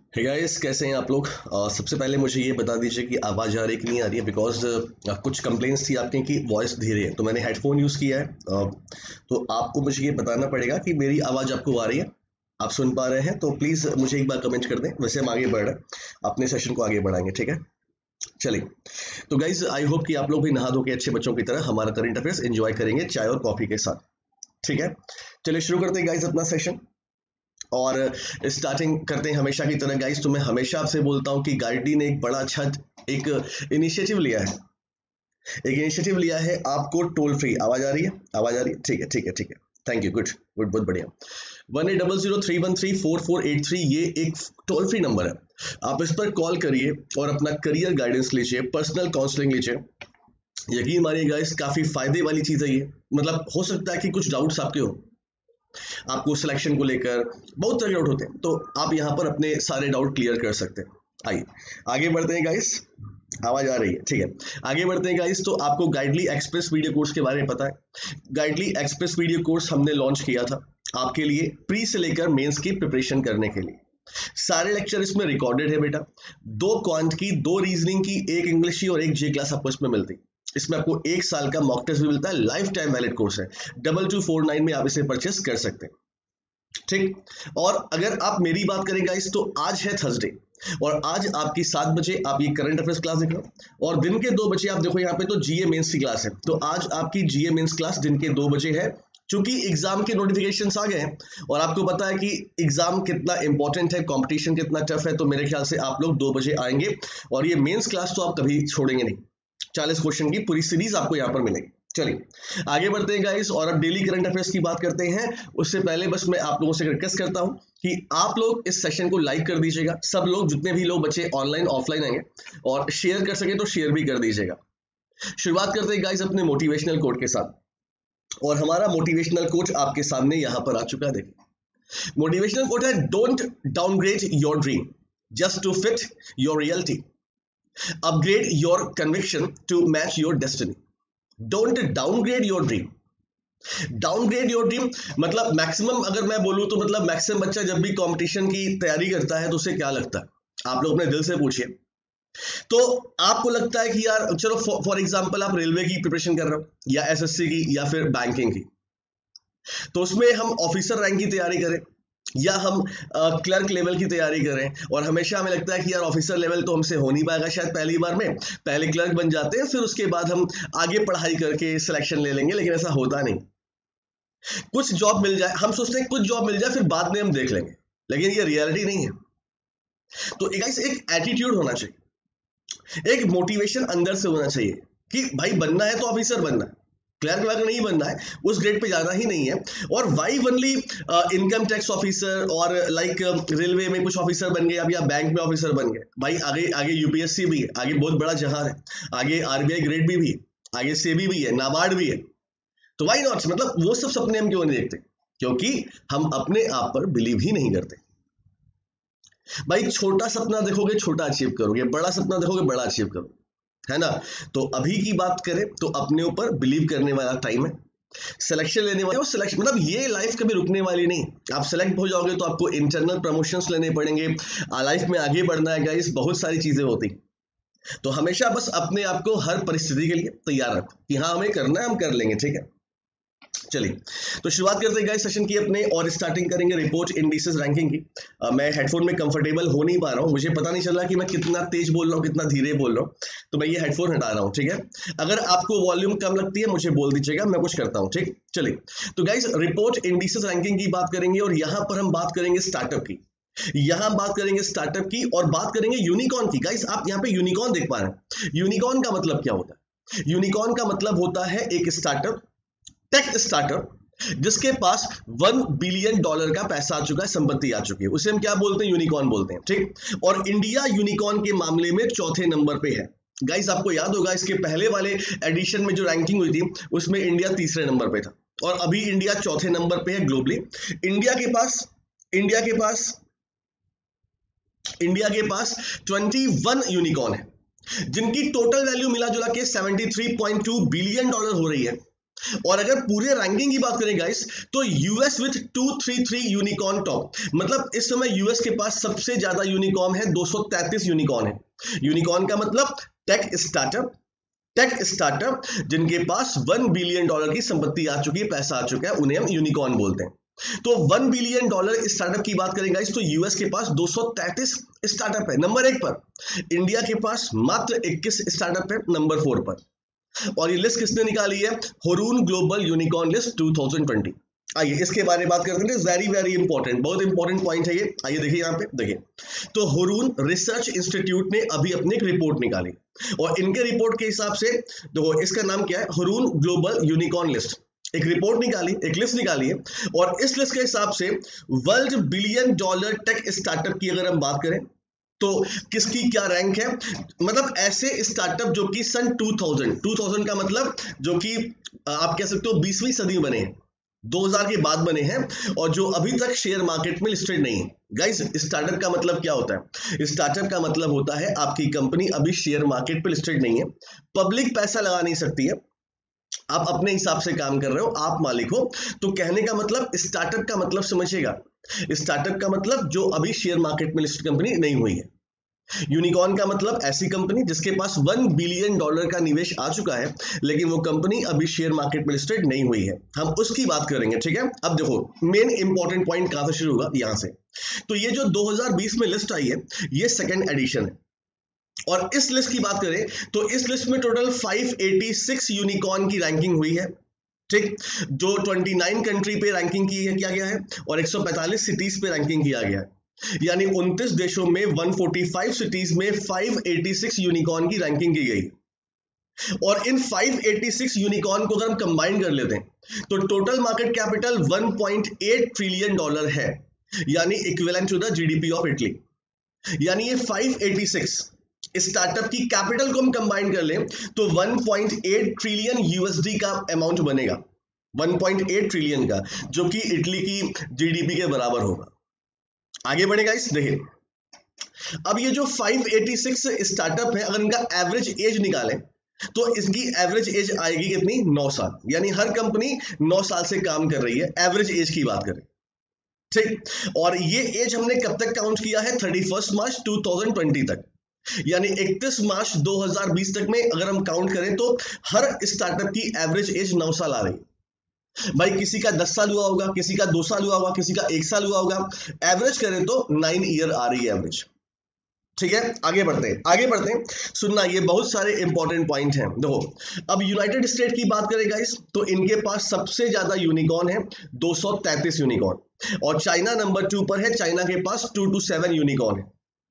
Hey guys, कैसे हैं आप लोग। सबसे पहले मुझे ये बता दीजिए कि आवाज़ आ रही है कि नहीं आ रही है, बिकॉज कुछ कंप्लेंट्स थी आपकी कि वॉइस धीरे है। तो मैंने हेडफोन यूज़ किया है। तो आपको मुझे ये बताना पड़ेगा कि मेरी आवाज़ आपको आ रही है, आप सुन पा रहे हैं। तो प्लीज़ मुझे एक बार कमेंट कर दें। वैसे हम आगे बढ़ रहे हैं, अपने सेशन को आगे बढ़ाएंगे, ठीक है। चलिए, तो गाइज आई होप कि आप लोग भी नहा धो के अच्छे बच्चों की तरह हमारा करंट अफेयर्स एंजॉय करेंगे चाय और कॉफ़ी के साथ, ठीक है। चलिए शुरू करते हैं गाइज अपना सेशन। और स्टार्टिंग करते हैं हमेशा की तरह गाइस। तो मैं हमेशा आपसे बोलता हूं कि गाइडी ने एक बड़ा अच्छा एक इनिशिएटिव लिया है। आपको टोल फ्री आवाज आ रही है, आवाज आ रही है, ठीक है ठीक है ठीक है। थैंक यू, गुड गुड, बहुत बढ़िया। 1800313448 ये एक टोल फ्री नंबर है। आप इस पर कॉल करिए और अपना करियर गाइडेंस लीजिए, पर्सनल काउंसलिंग लीजिए। यकीन मानिए गाइस, काफी फायदे वाली चीज है ये। मतलब हो सकता है कि कुछ डाउट्स आपके हो, आपको सिलेक्शन को लेकर बहुत सारे डाउट होते हैं, तो आप यहाँ पर अपने सारे डाउट क्लियर कर सकते हैं। आइए आगे बढ़ते हैं गाइस। आवाज आ रही है, ठीक है। आगे बढ़ते हैं गाइस। तो आपको गाइडली एक्सप्रेस वीडियो कोर्स के बारे में पता है। गाइडली एक्सप्रेस वीडियो कोर्स हमने लॉन्च किया था आपके लिए, प्री से लेकर मेंस की प्रिपरेशन करने के लिए। सारे लेक्चर इसमें रिकॉर्डेड है बेटा। 2 क्वांट की, 2 रीजनिंग की, 1 इंग्लिश की और 1 जे क्लास आपको इसमें मिलती। इसमें आपको 1 साल का मॉक टेस्ट भी मिलता है। लाइफ टाइम वैलिड कोर्स है। 2249 में आप इसे परचेस कर सकते हैं, ठीक। और अगर आप मेरी बात करें गाइस, तो आज है थर्सडे और आज आपकी 7 बजे आप ये करंट अफेयर्स क्लास देख रहे हो, और दिन के 2 बजे आप देखो यहाँ पे तो जीए मेंस की क्लास है। तो आज आपकी जीए मेंस क्लास दिन के 2 बजे है। चूंकि एग्जाम के नोटिफिकेशंस आ गए हैं और आपको पता है कि एग्जाम कितना इंपॉर्टेंट है, कंपटीशन कितना टफ है, तो मेरे ख्याल से आप लोग 2 बजे आएंगे। और ये मेंस क्लास तो आप कभी छोड़ेंगे नहीं। 40 क्वेश्चन की पूरी सीरीज आपको यहाँ पर मिलेगी। चलिए आगे बढ़ते हैं गाइस, और अब डेली करंट अफेयर्स की बात करते हैं। उससे पहले बस मैं आप लोगों से रिक्वेस्ट करता हूं कि आप लोग इस सेशन को लाइक कर दीजिएगा। सब लोग, जितने भी लोग बच्चे ऑनलाइन ऑफलाइन आएंगे, और शेयर कर सके तो शेयर भी कर दीजिएगा। शुरुआत करते हैं गाइस अपने मोटिवेशनल कोट के साथ, और हमारा मोटिवेशनल कोट आपके सामने यहां पर आ चुका है। देखिए, मोटिवेशनल कोट है, don't downgrade your dream just to fit your reality, upgrade your conviction to match your destiny. Don't downgrade your dream. Downgrade your dream मतलब मैक्सिमम, अगर मैं बोलूं तो मतलब मैक्सिमम बच्चा जब भी कंपटीशन की तैयारी करता है तो उसे क्या लगता है, आप लोग अपने दिल से पूछिए। तो आपको लगता है कि यार चलो फॉर एग्जांपल आप रेलवे की प्रिपरेशन कर रहे हो, या एसएससी की, या फिर बैंकिंग की, तो उसमें हम ऑफिसर रैंक की तैयारी करें या हम क्लर्क लेवल की तैयारी करें, और हमेशा हमें लगता है कि यार ऑफिसर लेवल तो हमसे हो नहीं पाएगा शायद पहली बार में, पहले क्लर्क बन जाते हैं, फिर उसके बाद हम आगे पढ़ाई करके सिलेक्शन ले लेंगे। लेकिन ऐसा होता नहीं। कुछ जॉब मिल जाए, हम सोचते हैं कुछ जॉब मिल जाए फिर बाद में हम देख लेंगे, लेकिन ये रियलिटी नहीं है। तो गाइस, एक एटीट्यूड होना चाहिए, एक मोटिवेशन अंदर से होना चाहिए कि भाई बनना है तो ऑफिसर बनना है, क्लर्क वर्क नहीं बनना है, उस ग्रेड पे जाना ही नहीं है। और why only income tax officer और लाइक रेलवे में कुछ ऑफिसर बन गए, अब या बैंक में ऑफिसर बन गए, भाई आगे आगे यूपीएससी भी है, आगे बहुत बड़ा जहाज है, आगे आरबीआई ग्रेड भी है, आगे सेबी भी है, नाबार्ड भी है। तो वाई नॉट, मतलब वो सब सपने हम क्यों नहीं देखते? क्योंकि हम अपने आप पर बिलीव ही नहीं करते। भाई छोटा सपना देखोगे छोटा अचीव करोगे, बड़ा सपना देखोगे बड़ा अचीव करोगे, है ना। तो अभी की बात करें तो अपने ऊपर बिलीव करने वाला टाइम है, सिलेक्शन लेने वाले, और सिलेक्शन मतलब ये लाइफ कभी रुकने वाली नहीं। आप सेलेक्ट हो जाओगे तो आपको इंटरनल प्रमोशंस लेने पड़ेंगे, लाइफ में आगे बढ़ना है गाइस, बहुत सारी चीजें होती। तो हमेशा बस अपने आप को हर परिस्थिति के लिए तैयार रखो कि हाँ हमें करना है, हम कर लेंगे, ठीक है। चलिए, तो शुरुआत करते हैं गाइस सेशन की अपने, और स्टार्टिंग करेंगे रिपोर्ट इंडिसेस रैंकिंग की। मैं हेडफोन में कंफर्टेबल हो नहीं पा रहा हूँ, मुझे पता नहीं चल रहा कि मैं कितना तेज बोल रहा हूँ कितना धीरे बोल रहा हूँ, तो मैं ये हेडफोन हटा रहा हूँ, ठीक है। अगर आपको वॉल्यूम कम लगती है मुझे बोल दीजिएगा, मैं कुछ करता हूँ, ठीक। चलिए, तो गाइस रिपोर्ट इंडिसेस रैंकिंग की बात करेंगे, और यहाँ पर हम बात करेंगे स्टार्टअप की। यहां बात करेंगे स्टार्टअप की, और बात करेंगे यूनिकॉर्न की। गाइस आप यहाँ पे यूनिकॉर्न देख पा रहे हैं। यूनिकॉर्न का मतलब क्या होता है? यूनिकॉर्न का मतलब होता है एक स्टार्टअप, टेक स्टार्टअप, जिसके पास $1 बिलियन का पैसा आ चुका है, संपत्ति आ चुकी है, उसे हम क्या बोलते हैं? यूनिकॉर्न बोलते हैं, ठीक। और इंडिया यूनिकॉर्न के मामले में चौथे नंबर पे है। गाइस आपको याद होगा इसके पहले वाले एडिशन में जो रैंकिंग हुई थी उसमें इंडिया तीसरे नंबर पे था, और अभी इंडिया चौथे नंबर पे है ग्लोबली। इंडिया के पास इंडिया के पास इंडिया के पास 21 यूनिकॉर्न है, जिनकी टोटल वैल्यू मिला जुला के $73.2 बिलियन हो रही है। और अगर पूरे रैंकिंग की बात करें गाइस, तो यूएस विथ 233 यूनिकॉर्न टॉप, मतलब इस समय यूएस के पास सबसे ज्यादा यूनिकॉर्न है, 233 यूनिकॉर्न है। यूनिकॉर्न का मतलब टेक स्टार्टअप जिनके पास $1 बिलियन की संपत्ति आ चुकी है, पैसा आ चुका है, उन्हें हम यूनिकॉर्न बोलते हैं। तो $1 बिलियन स्टार्टअप की बात करें गाइस, तो यूएस के पास 233 स्टार्टअप है नंबर 1 पर। इंडिया के पास मात्र 21 स्टार्टअप है नंबर 4 पर। और ये लिस्ट किसने निकाली है? Hurun global unicorn list 2020। आइए इसके बारे में बात करते हैं, वेरी वेरी इंपॉर्टेंट, बहुत इंपॉर्टेंट पॉइंट है ये। आइए देखिए यहाँ पे, देखिए तो हुरून रिसर्च इंस्टीट्यूट ने अभी अपनी एक रिपोर्ट निकाली, और इनके रिपोर्ट के हिसाब से देखो इसका नाम क्या है, हुरून ग्लोबल यूनिकॉर्न लिस्ट। एक रिपोर्ट निकाली, एक लिस्ट निकाली है, और इस लिस्ट के हिसाब से वर्ल्ड $1 बिलियन टेक स्टार्टअप की अगर हम बात करें तो किसकी क्या रैंक है, मतलब ऐसे स्टार्टअप जो कि सन 2000 का मतलब जो कि आप कह सकते हो 20वीं सदी में बने हैं, 2000 के बाद बने हैं, और जो अभी तक शेयर मार्केट में लिस्टेड नहीं है। गाइस स्टार्टअप का मतलब क्या होता है? स्टार्टअप का मतलब होता है आपकी कंपनी अभी शेयर मार्केट पे लिस्टेड नहीं है, पब्लिक पैसा लगा नहीं सकती है, आप अपने हिसाब से काम कर रहे हो, आप मालिक हो। तो कहने का मतलब स्टार्टअप का मतलब समझिएगा, स्टार्टअप का मतलब जो अभी शेयर मार्केट में लिस्टेड कंपनी नहीं हुई है। यूनिकॉर्न का मतलब ऐसी कंपनी जिसके पास $1 बिलियन का निवेश आ चुका है, लेकिन वो कंपनी अभी शेयर मार्केट में लिस्टेड नहीं हुई है, हम उसकी बात करेंगे, ठीक है। अब देखो मेन इंपॉर्टेंट पॉइंट कहां से शुरू होगा, यहां से। तो ये जो 2020 में लिस्ट आई है, ये सेकेंड एडिशन है, और इस लिस्ट की बात करें तो इस लिस्ट में टोटल 586 यूनिकॉर्न की रैंकिंग हुई है, ठीक, जो 29 कंट्री पे रैंकिंग किया गया है, और 145 सिटीज पे रैंकिंग किया गया है, यानी 29 देशों में 145 सिटीज में 586 यूनिकॉर्न की रैंकिंग की गई। और इन 586 यूनिकॉर्न को अगर हम कंबाइन कर लेते हैं तो टोटल मार्केट कैपिटल $1.8 ट्रिलियन है, यानी equivalent to the GDP of Italy. यानी ये 586 स्टार्टअप की कैपिटल को हम कंबाइन कर लें तो 1.8 ट्रिलियन यूएसडी का अमाउंट बनेगा, 1.8 ट्रिलियन का, जो कि इटली की जीडीपी के बराबर होगा। आगे बढ़ेगा इस, देखिए अब ये जो 586 स्टार्टअप है, अगर इनका एवरेज एज निकालें तो इसकी एवरेज एज आएगी कितनी, 9 साल, यानी हर कंपनी 9 साल से काम कर रही है, एवरेज एज की बात करें, ठीक। और ये एज हमने कब तक काउंट किया है, 31 मार्च 2020 तक, यानी 31 मार्च 2020 तक में अगर हम काउंट करें तो हर स्टार्टअप की एवरेज एज 9 साल आ रही। भाई किसी का 10 साल हुआ होगा, किसी का 2 साल हुआ होगा, किसी का 1 साल हुआ होगा, एवरेज करें तो 9 ईयर आ रही है एवरेज, ठीक है। आगे बढ़ते हैं, सुनना, ये बहुत सारे इंपॉर्टेंट पॉइंट हैं। देखो अब यूनाइटेड स्टेट की बात करें गाइस, तो इनके पास सबसे ज्यादा यूनिकॉर्न है, 233 यूनिकॉर्न, और चाइना नंबर 2 पर है, चाइना के पास 227 यूनिकॉर्न है,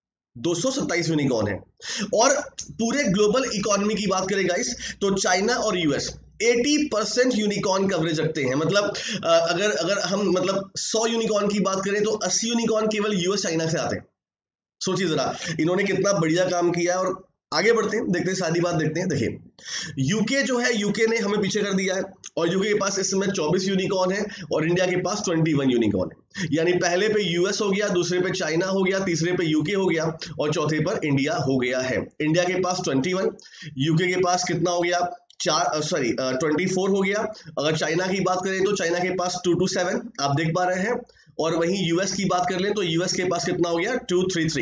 227 यूनिकॉर्न है। और पूरे ग्लोबल इकोनॉमी की बात करें गाइस, तो चाइना और यूएस 80% यूनिकॉर्न कवरेज रखते हैं, मतलब अगर हम मतलब 100 यूनिकॉर्न की बात करें तो 80 यूनिकॉर्न केवल यूएस चाइना से आते हैं। सोचिए जरा इन्होंने कितना बढ़िया काम किया है। और आगे बढ़ते हैं, देखते हैं सारी बात देखते हैं। देखिए यूके जो है, यूके ने हमें पीछे कर दिया है, और यूके के पास इस समय 24 यूनिकॉर्न है, और इंडिया के पास 21 यूनिकॉर्न है, यानी पहले पे यूएस हो गया, दूसरे पे चाइना हो गया, तीसरे पे यूके हो गया, और चौथे पर इंडिया हो गया है। इंडिया के पास 21, यूके के पास कितना हो गया, 24 हो गया। अगर चाइना की बात करें तो चाइना के पास 227 आप देख पा रहे हैं, और वहीं यूएस की बात कर लें तो यूएस के पास कितना हो गया, 233।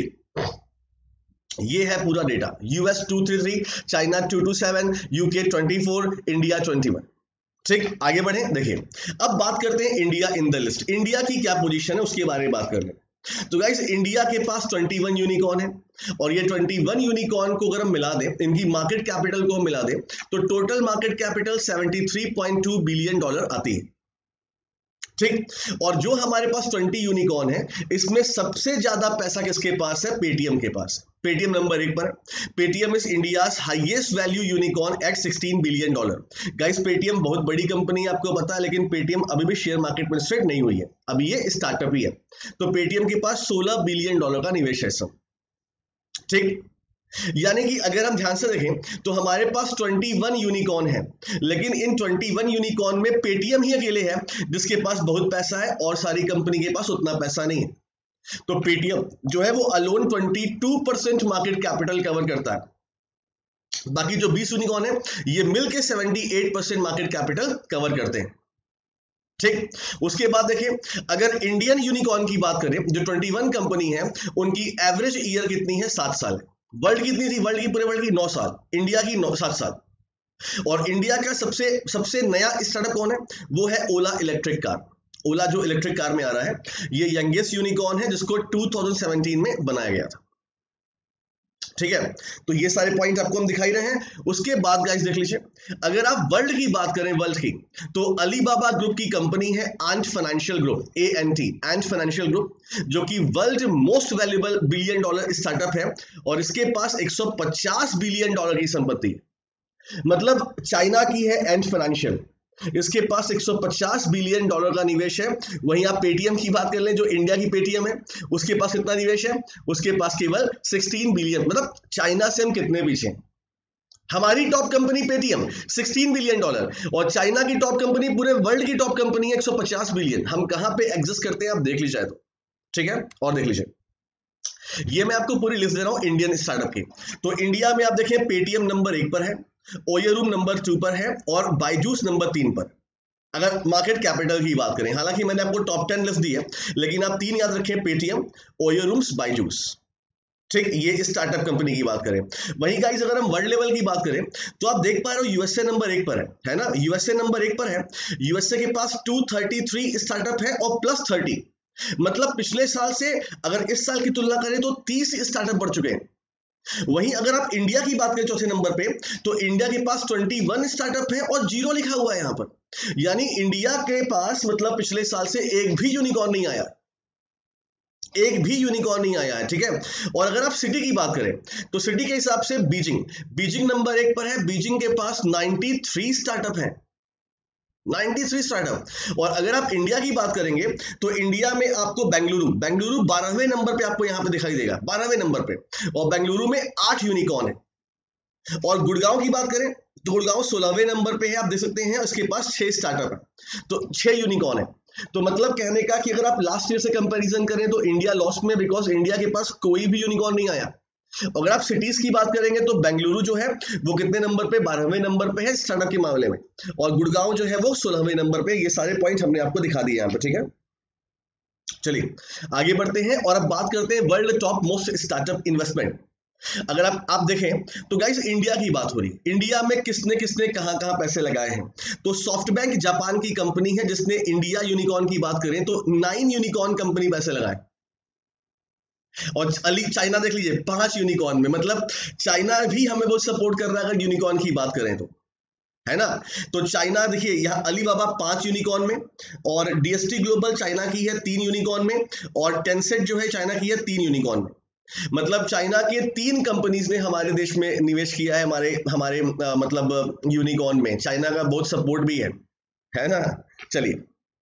ये है पूरा data, US 233, China 227, UK 24, India 21, ठीक। आगे बढ़े, देखिए अब बात करते हैं India in the list, India की क्या पोजीशन है उसके बारे में बात कर लें। तो गाइस इंडिया के पास 21 यूनिकॉर्न है, और ये 21 यूनिकॉर्न को अगर हम मिला दें, इनकी मार्केट कैपिटल को हम मिला दें, तो टोटल मार्केट कैपिटल $73.2 बिलियन आती है, ठीक। और जो हमारे पास 20 यूनिकॉर्न है, इसमें सबसे ज्यादा पैसा किसके पास है, पेटीएम के पास। पेटीएम नंबर 1 पर, Paytm is India's highest value unicorn at $16 billion. Guys Paytm बहुत बड़ी कंपनी है, आपको पता है, लेकिन पेटीएम अभी भी शेयर मार्केट में लिस्टेड नहीं हुई है, अभी ये स्टार्टअप ही है। तो पेटीएम के पास $16 बिलियन का निवेश है सब, ठीक। यानी कि अगर हम ध्यान से देखें तो हमारे पास 21 यूनिकॉर्न है, लेकिन इन 21 यूनिकॉर्न में पेटीएम ही अकेले है जिसके पास बहुत पैसा है, और सारी कंपनी के पास उतना पैसा नहीं है। तो पेटीएम जो है वो अलोन 22% मार्केट कैपिटल कवर करता है, बाकी जो 20 यूनिकॉर्न है ये मिलके 78% मार्केट कैपिटल कवर करते हैं। ठीक, उसके बाद देखिए अगर इंडियन यूनिकॉर्न की बात करें, जो 21 कंपनी है उनकी एवरेज ईयर कितनी है, 7 साल। वर्ल्ड कितनी थी, वर्ल्ड की पूरे वर्ल्ड की 9 साल, इंडिया की 7 साल। और इंडिया का सबसे नया स्टार्टअप कौन है, वो है ओला इलेक्ट्रिक कार। ओला जो इलेक्ट्रिक कार में आ रहा है, ये यंगेस्ट यूनिकॉर्न है जिसको 2017 में बनाया गया था। ठीक है, तो ये सारे पॉइंट आपको हम दिखाई रहे हैं। उसके बाद गाइस देख लीजिए, अगर आप वर्ल्ड की बात करें, वर्ल्ड की, तो अलीबाबा ग्रुप की कंपनी है Ant financial group, ANT, Ant financial group, जो कि world most valuable billion dollar startup है और इसके पास 150 बिलियन डॉलर की संपत्ति है। मतलब चाइना की है एंट फाइनेंशियल, इसके पास 150 बिलियन डॉलर का निवेश है। वहीं आप पेटीएम की बात कर लें, जो इंडिया की पेटीएम है, उसके पास कितना निवेश है, उसके पास केवल 16 बिलियन। मतलब चाइना से हम कितने पीछे हैं। हमारी top company Paytm 16 billion dollar और चाइना की टॉप कंपनी, पूरे वर्ल्ड की टॉप कंपनी है 150 बिलियन। हम कहां पे एग्जिस्ट करते हैं आप देख लीजिए तो। ठीक है, और देख लीजिए, ये मैं आपको पूरी लिस्ट दे रहा हूं इंडियन स्टार्टअप की। तो इंडिया में आप देखें पेटीएम नंबर 1 पर है, ओयोरूम नंबर 2 पर है और बायजूस नंबर 3 पर, अगर मार्केट कैपिटल की बात करें। हालांकि मैंने आपको टॉप 10 लिस्ट दी है, लेकिन आप 3 याद रखें, पेटीएम, ओयोरूम्स, बायजूस। ठीक, ये स्टार्टअप कंपनी की बात करें। वहीं गाइस अगर हम वर्ल्ड लेवल की बात करें, तो आप देख पा रहे हो यूएसए नंबर 1 पर है ना, यूएसए नंबर 1 पर है। यूएसए के पास 233 स्टार्टअप है और प्लस 30, मतलब पिछले साल से अगर इस साल की तुलना करें तो 30 स्टार्टअप बढ़ चुके हैं। वहीं अगर आप इंडिया की बात करें चौथे नंबर पे, तो इंडिया के पास 21 स्टार्टअप है और 0 लिखा हुआ है यहां पर। यानी इंडिया के पास मतलब पिछले साल से एक भी यूनिकॉर्न नहीं आया, एक भी यूनिकॉर्न नहीं आया है। ठीक है, और अगर आप सिटी की बात करें, तो सिटी के हिसाब से बीजिंग नंबर 1 पर है। बीजिंग के पास 93 स्टार्टअप है, 93 स्टार्टअप। और अगर आप इंडिया की बात करेंगे, तो इंडिया में आपको बेंगलुरु 12वें नंबर पे आपको यहां पे दिखाई देगा, 12वें नंबर पे, और बेंगलुरु में 8 यूनिकॉर्न है। और गुड़गांव की बात करें, तो गुड़गांव 16वें नंबर पे है, आप देख सकते हैं, उसके पास 6 स्टार्टअप है, तो 6 यूनिकॉर्न है। तो मतलब कहने का कि अगर आप लास्ट ईयर से कंपैरिजन करें तो इंडिया लॉस्ट में, बिकॉज इंडिया के पास कोई भी यूनिकॉर्न नहीं आया। अगर आप सिटीज की बात करेंगे, तो बेंगलुरु जो है वो कितने नंबर पे, 12वें नंबर पे है स्टार्टअप के मामले में, और गुड़गांव जो है वो 16वें नंबर पे। ये सारे पॉइंट हमने आपको दिखा दिए यहाँ पे। ठीक है, चलिए आगे बढ़ते हैं और अब बात करते हैं world top most startup investment. अगर आप देखें तो गाइस इंडिया की बात हो रही, इंडिया में किसने किसने कहां कहां पैसे लगाए हैं। तो सॉफ्टबैंक जापान की कंपनी है जिसने इंडिया यूनिकॉर्न की बात करें तो 9 यूनिकॉर्न कंपनी पैसे लगाए। और चाइना देख लीजिए 5 यूनिकॉर्न में, मतलब चाइना भी हमें बहुत सपोर्ट कर रहा है अगर यूनिकॉर्न की बात करें तो, है ना। तो चाइना देखिए यहाँ अलीबाबा 5 यूनिकॉर्न में, और डीएसटी ग्लोबल चाइना की है 3 यूनिकॉर्न में, और टेंसेंट जो है चाइना की है 3 यूनिकॉर्न में। मतलब चाइना के 3 कंपनीज ने हमारे देश में निवेश किया है, हमारे मतलब यूनिकॉर्न में। चाइना का बहुत सपोर्ट भी है ना। चलिए,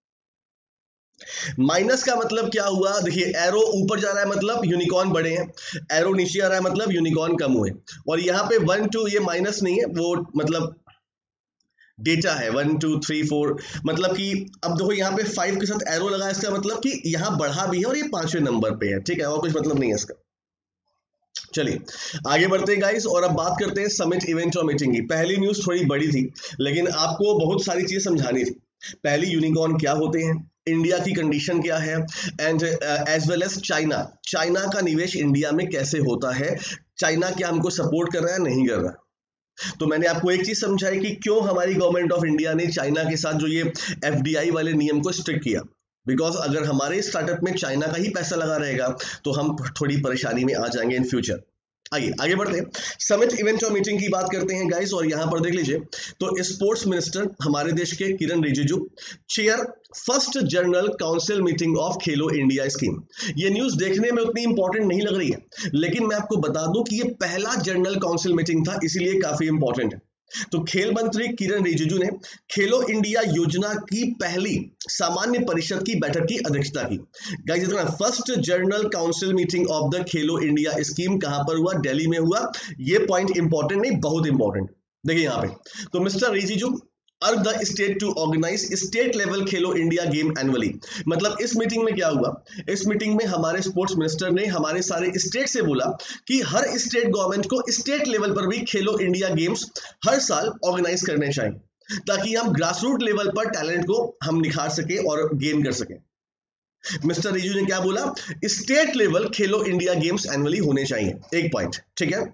माइनस का मतलब क्या हुआ, देखिए एरो ऊपर जा रहा है मतलब यूनिकॉर्न बड़े हैं, एरो नीचे आ रहा है मतलब यूनिकॉर्न कम हुए। और यहाँ पे 1 2 ये माइनस नहीं है, वो मतलब डेटा है 1 2 3 4, मतलब कि अब देखो यहाँ पे 5 के साथ एरो लगा है, इसका मतलब कि यहाँ बढ़ा भी है और ये 5वें नंबर पे है। ठीक है, और कुछ मतलब नहीं है इसका। चलिए आगे बढ़ते हैं गाइस, और अब बात करते हैं समिट इवेंट और मीटिंग की। पहली न्यूज थोड़ी बड़ी थी, लेकिन आपको बहुत सारी चीजें समझानी थी। पहली, यूनिकॉर्न क्या होते हैं, इंडिया की कंडीशन क्या है, and as well as China का निवेश इंडिया में कैसे होता है, चाइना क्या हमको सपोर्ट कर रहा है नहीं कर रहा। तो मैंने आपको एक चीज समझाई कि क्यों हमारी गवर्नमेंट ऑफ इंडिया ने चाइना के साथ जो ये FDI वाले नियम को स्ट्रिक्ट किया। बिकॉज अगर हमारे स्टार्टअप में चाइना का ही पैसा लगा रहेगा तो हम थोड़ी परेशानी में आ जाएंगे इन फ्यूचर। आगे बढ़ते हैं, समिट इवेंट और मीटिंग की बात करते हैं गाइस। और यहां पर देख लीजिए, तो स्पोर्ट्स मिनिस्टर हमारे देश के Kiren Rijiju chair first general council meeting of Khelo India scheme. ये न्यूज देखने में उतनी इंपॉर्टेंट नहीं लग रही है, लेकिन मैं आपको बता दूं कि ये पहला जनरल काउंसिल मीटिंग था, इसीलिए काफी इंपॉर्टेंट है। तो खेल मंत्री किरण रिजिजू ने खेलो इंडिया योजना की पहली सामान्य परिषद की बैठक की अध्यक्षता की। गाइस इतना, first general council meeting of the Khelo India scheme कहां पर हुआ, दिल्ली में हुआ। ये पॉइंट इंपॉर्टेंट नहीं, बहुत इंपॉर्टेंट। देखिए यहाँ पे, तो mister Rijiju urge the state to organise state level Khelo India game annually. मतलब इस मीटिंग में क्या हुआ, इस मीटिंग में हमारे स्पोर्ट्स मिनिस्टर ने हमारे सारे स्टेट से बोला कि हर स्टेट गवर्नमेंट को स्टेट लेवल पर भी खेलो इंडिया गेम्स हर साल ऑर्गेनाइज करने चाहिए, ताकि हम ग्रास रूट लेवल पर टैलेंट को हम निखार सके और गेन कर सके। मिस्टर रिजू ने क्या बोला, state level Khelo India games annually होने चाहिए, एक पॉइंट, ठीक है।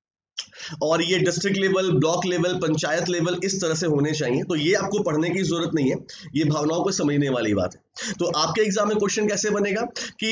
और ये district level, block level, panchayat level इस तरह से होने चाहिए। तो ये आपको पढ़ने की जरूरत नहीं है, ये भावनाओं को समझने वाली बात है। तो आपके एग्जाम में क्वेश्चन कैसे बनेगा कि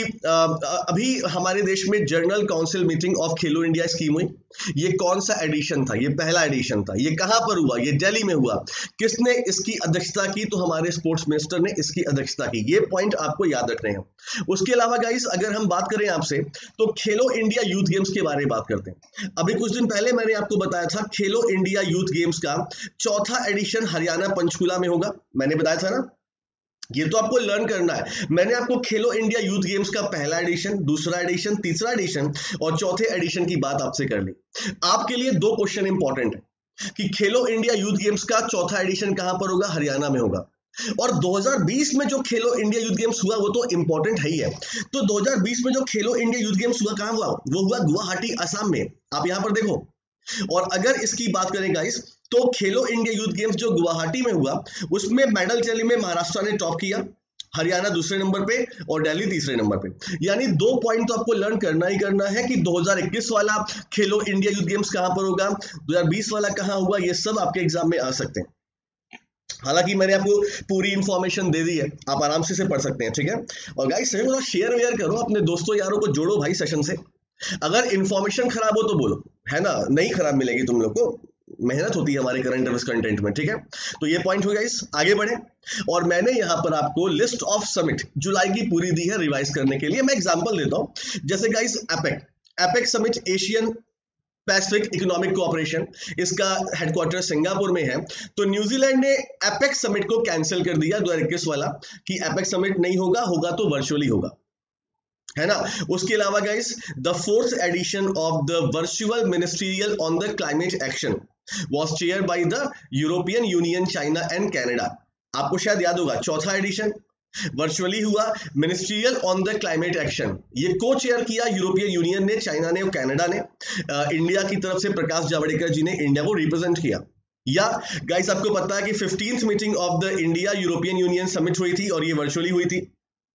अभी हमारे देश में general council meeting of Khelo India scheme हुई, ये कौन सा एडिशन था, ये पहला एडिशन था, ये कहां पर हुआ, ये दिल्ली में हुआ, किसने इसकी अध्यक्षता की, तो हमारे स्पोर्ट्स मिनिस्टर ने इसकी अध्यक्षता की। ये पॉइंट आपको याद रखने हैं। उसके अलावा गाइस अगर हम बात करें आपसे, तो खेलो इंडिया यूथ गेम्स के बारे में बात करते हैं। अभी कुछ दिन पहले मैंने आपको बताया था खेलो इंडिया यूथ गेम्स का चौथा एडिशन हरियाणा पंचकुला में होगा, मैंने बताया था ना। ये तो आपको लर्न करना है। मैंने आपको खेलो इंडिया यूथ गेम्स का पहला एडिशन, दूसरा एडिशन, तीसरा एडिशन और चौथे एडिशन की बात आपसे कर ली। आपके लिए दो क्वेश्चन इंपॉर्टेंट है कि खेलो इंडिया यूथ गेम्स का चौथा एडिशन कहां पर होगा, हरियाणा में होगा। और 2020 में जो खेलो इंडिया यूथ गेम्स हुआ वो तो इंपॉर्टेंट है ही है। तो 2020 में जो खेलो इंडिया यूथ गेम्स हुआ कहां हुआ, वो हुआ गुवाहाटी, असम में। आप यहां पर देखो। और अगर इसकी बात करें गाइस, तो खेलो इंडिया यूथ गेम्स जो गुवाहाटी में हुआ, उसमें मेडल टैली में महाराष्ट्र ने टॉप किया, हरियाणा दूसरे नंबर पे और दिल्ली तीसरे नंबर पे। यानी दो पॉइंट तो आपको लर्न करना ही करना है कि 2021 वाला खेलो इंडिया यूथ गेम्स कहां पर होगा, 2020 वाला कहां होगा, ये सब आपके एग्जाम में आ सकते हैं। हालांकि मैंने आपको पूरी इंफॉर्मेशन दे दी है, आप आराम से पढ़ सकते हैं, ठीक है। और गाइस शेयर वेयर करो, अपने दोस्तों यारों को जोड़ो भाई सेशन से। अगर इंफॉर्मेशन खराब हो तो बोलो, है ना, नहीं खराब मिलेगी तुम लोग को, मेहनत होती है हमारे करंट अफेयर्स कंटेंट में, ठीक है। तो ये पॉइंट हो गया, इस आगे बढ़े। और मैंने यहां पर आपको लिस्ट ऑफ समिट जुलाई की पूरी दी है रिवाइज करने के लिए। मैं एग्जांपल देता हूं, जैसे guys APEC summit, Asian Pacific economic cooperation, इसका हेडक्वार्टर सिंगापुर में है। तो न्यूजीलैंड ने एपेक समिट को कैंसिल कर दिया 2021 वाला, कि एपेक समिट नहीं होगा, होगा तो वर्चुअली होगा, है ना। उसके अलावा guys the fourth edition of the virtual ministerial on the climate action was chair by the European Union, China and Canada. आपको शायद याद होगा, चौथा एडिशन वर्चुअली हुआ, ministerial on the climate action, ये को चेयर किया यूरोपियन यूनियन ने, चाइना ने और कनाडा ने। इंडिया की तरफ से प्रकाश जावड़ेकर जी ने इंडिया को रिप्रेजेंट किया। या गाइस आपको पता है कि 15th meeting of the India European Union summit हुई थी और ये वर्चुअली हुई थी।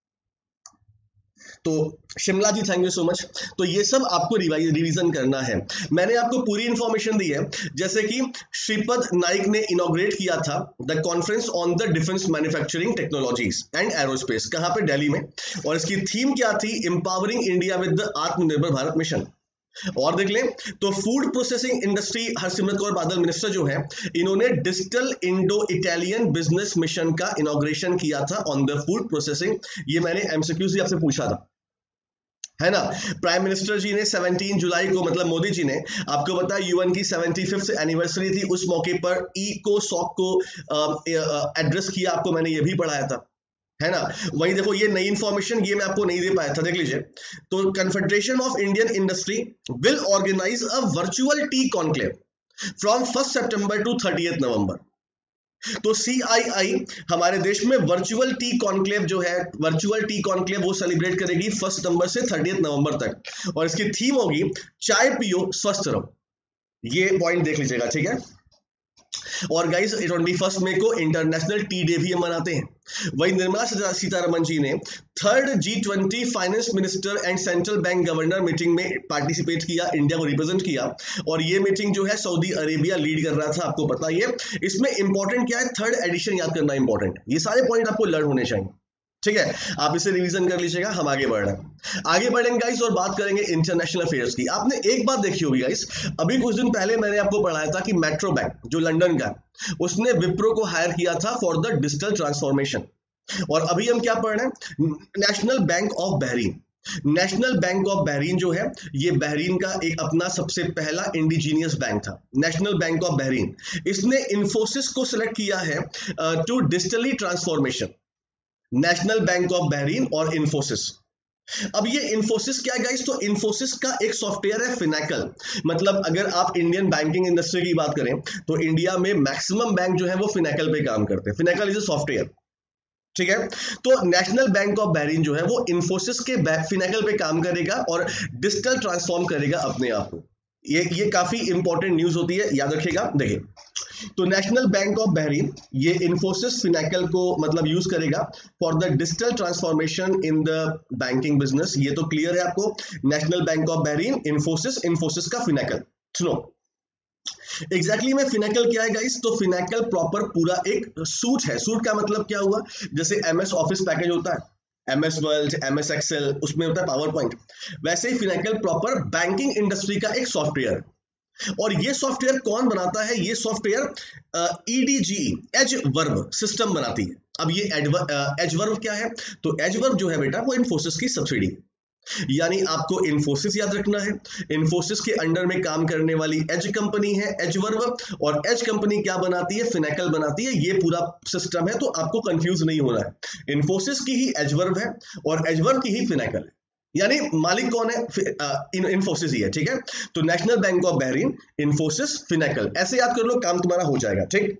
तो Shimla ji thank you so much. तो ये सब आपको रिवीजन करना है। मैंने आपको पूरी इंफॉर्मेशन दी है, जैसे कि श्रीपद नाइक ने इनॉग्रेट किया था the conference on the defence manufacturing technologies and aerospace, कहां पे, दिल्ली में। और इसकी थीम क्या थी, एम्पावरिंग इंडिया विद द आत्मनिर्भर भारत मिशन। और देख लें तो food processing industry, Harsimrat Kaur Badal minister जो है, इन्होंने digital Indo Italian business mission का इनॉग्रेशन किया था ऑन द फूड प्रोसेसिंग। ये मैंने एमसीक्यूज आपसे पूछा था, है ना। प्राइम मिनिस्टर जी ने 17 जुलाई को, मतलब मोदी जी ने, आपको पता है यूएन की 75th एनिवर्सरी थी, उस मौके पर इकोसॉक को एड्रेस किया, आपको मैंने ये भी पढ़ाया था, है ना। वहीं देखो ये नई इंफॉर्मेशन, ये मैं आपको नहीं दे पाया था, देख लीजिए। तो confederation of Indian industry will organise a virtual tea conclave from 1 सितंबर टू 30 नवंबर। तो CII हमारे देश में वर्चुअल टी कॉन्क्लेव जो है, वर्चुअल टी कॉन्क्लेव वो सेलिब्रेट करेगी 1 सितंबर से 30 नवंबर तक। और इसकी थीम होगी चाय पियो स्वस्थ रहो। ये पॉइंट देख लीजिएगा, ठीक है। और गाइस 21 मई को इंटरनेशनल टी डे भी हम मनाते हैं। वही निर्मला सीतारमण जी ने 3rd G20 finance minister and central bank governor meeting में पार्टिसिपेट किया, इंडिया को रिप्रेजेंट किया। और ये मीटिंग जो है सऊदी अरेबिया लीड कर रहा था, आपको पता ही है। इसमें इंपॉर्टेंट क्या है, 3rd एडिशन याद करना इंपॉर्टेंट। ये सारे पॉइंट आपको लर्न होने चाहिए, ठीक है। आप इसे रिवीजन कर लीजिएगा। हम आगे बढ़ रहे हैं, आगे बढ़ेंगे गाइस और बात करेंगे इंटरनेशनल अफेयर्स की। आपने एक बात देखी होगी गाइस, अभी कुछ दिन पहले मैंने आपको पढ़ाया था कि मेट्रो बैंक जो लंदन का, उसने विप्रो को हायर किया था फॉर द डिजिटल ट्रांसफॉर्मेशन। और अभी हम क्या पढ़ रहे हैं, national bank of Bahrain. National bank of Bahrain जो है, ये बहरीन का एक अपना सबसे पहला इंडिजीनियस बैंक था, नेशनल बैंक ऑफ बहरीन। इसने इन्फोसिस को सिलेक्ट किया है to digitally transformation, national bank of Bahrain और इन्फोसिस। अब ये इन्फोसिस क्या है गाइस, तो इन्फोसिस का एक सॉफ्टवेयर है फिनेकल। मतलब अगर आप इंडियन बैंकिंग इंडस्ट्री की बात करें तो इंडिया में मैक्सिमम बैंक जो है वो फिनेकल पे काम करते हैं। फिनेकल इज अ सॉफ्टवेयर, ठीक है। तो नेशनल बैंक ऑफ बहरीन जो है वो इन्फोसिस के फिनेकल पे काम करेगा और डिजिटल ट्रांसफॉर्म करेगा अपने आप को। ये काफी इंपॉर्टेंट न्यूज होती है, याद रखिएगा। देखिए, तो नेशनल बैंक ऑफ बहरीन ये इन्फोसिस फिनेकल को मतलब यूज करेगा for the digital transformation in the banking business. ये तो क्लियर है आपको। National bank of Bahrain, Infosys, Infosys का फिनेकल। सुनो एग्जैक्टली में फिनेकल क्या है गाइस, तो फिनेकल प्रॉपर पूरा एक सूट है। सूट का मतलब क्या हुआ, जैसे एमएस ऑफिस पैकेज होता है, एमएस वर्ड, एमएस एक्सेल, उसमें होता है पावर पॉइंट, वैसे ही फिनेकल प्रॉपर बैंकिंग इंडस्ट्री का एक सॉफ्टवेयर। और ये सॉफ्टवेयर कौन बनाता है, ये सॉफ्टवेयर ईडीजी एज वर्ब सिस्टम बनाती है। अब ये एज वर्ब क्या है, तो एज वर्ब जो है बेटा वो इन्फोसिस की सब्सिडी, यानी आपको इन्फोसिस याद रखना है। इन्फोसिस के अंडर में काम करने वाली एज कंपनी है एज वर्ब, और एज कंपनी क्या बनाती है, फिनेकल बनाती है। ये पूरा सिस्टम है, तो आपको कंफ्यूज नहीं होना है। इन्फोसिस की ही एज वर्ब है और एज वर्ब की ही फिनेकल है, यानी मालिक कौन है, इन्फोसिस ही है, ठीक है। तो national bank of Bahrain, Infosys, Finacle, ऐसे याद कर लो, काम तुम्हारा हो जाएगा, ठीक।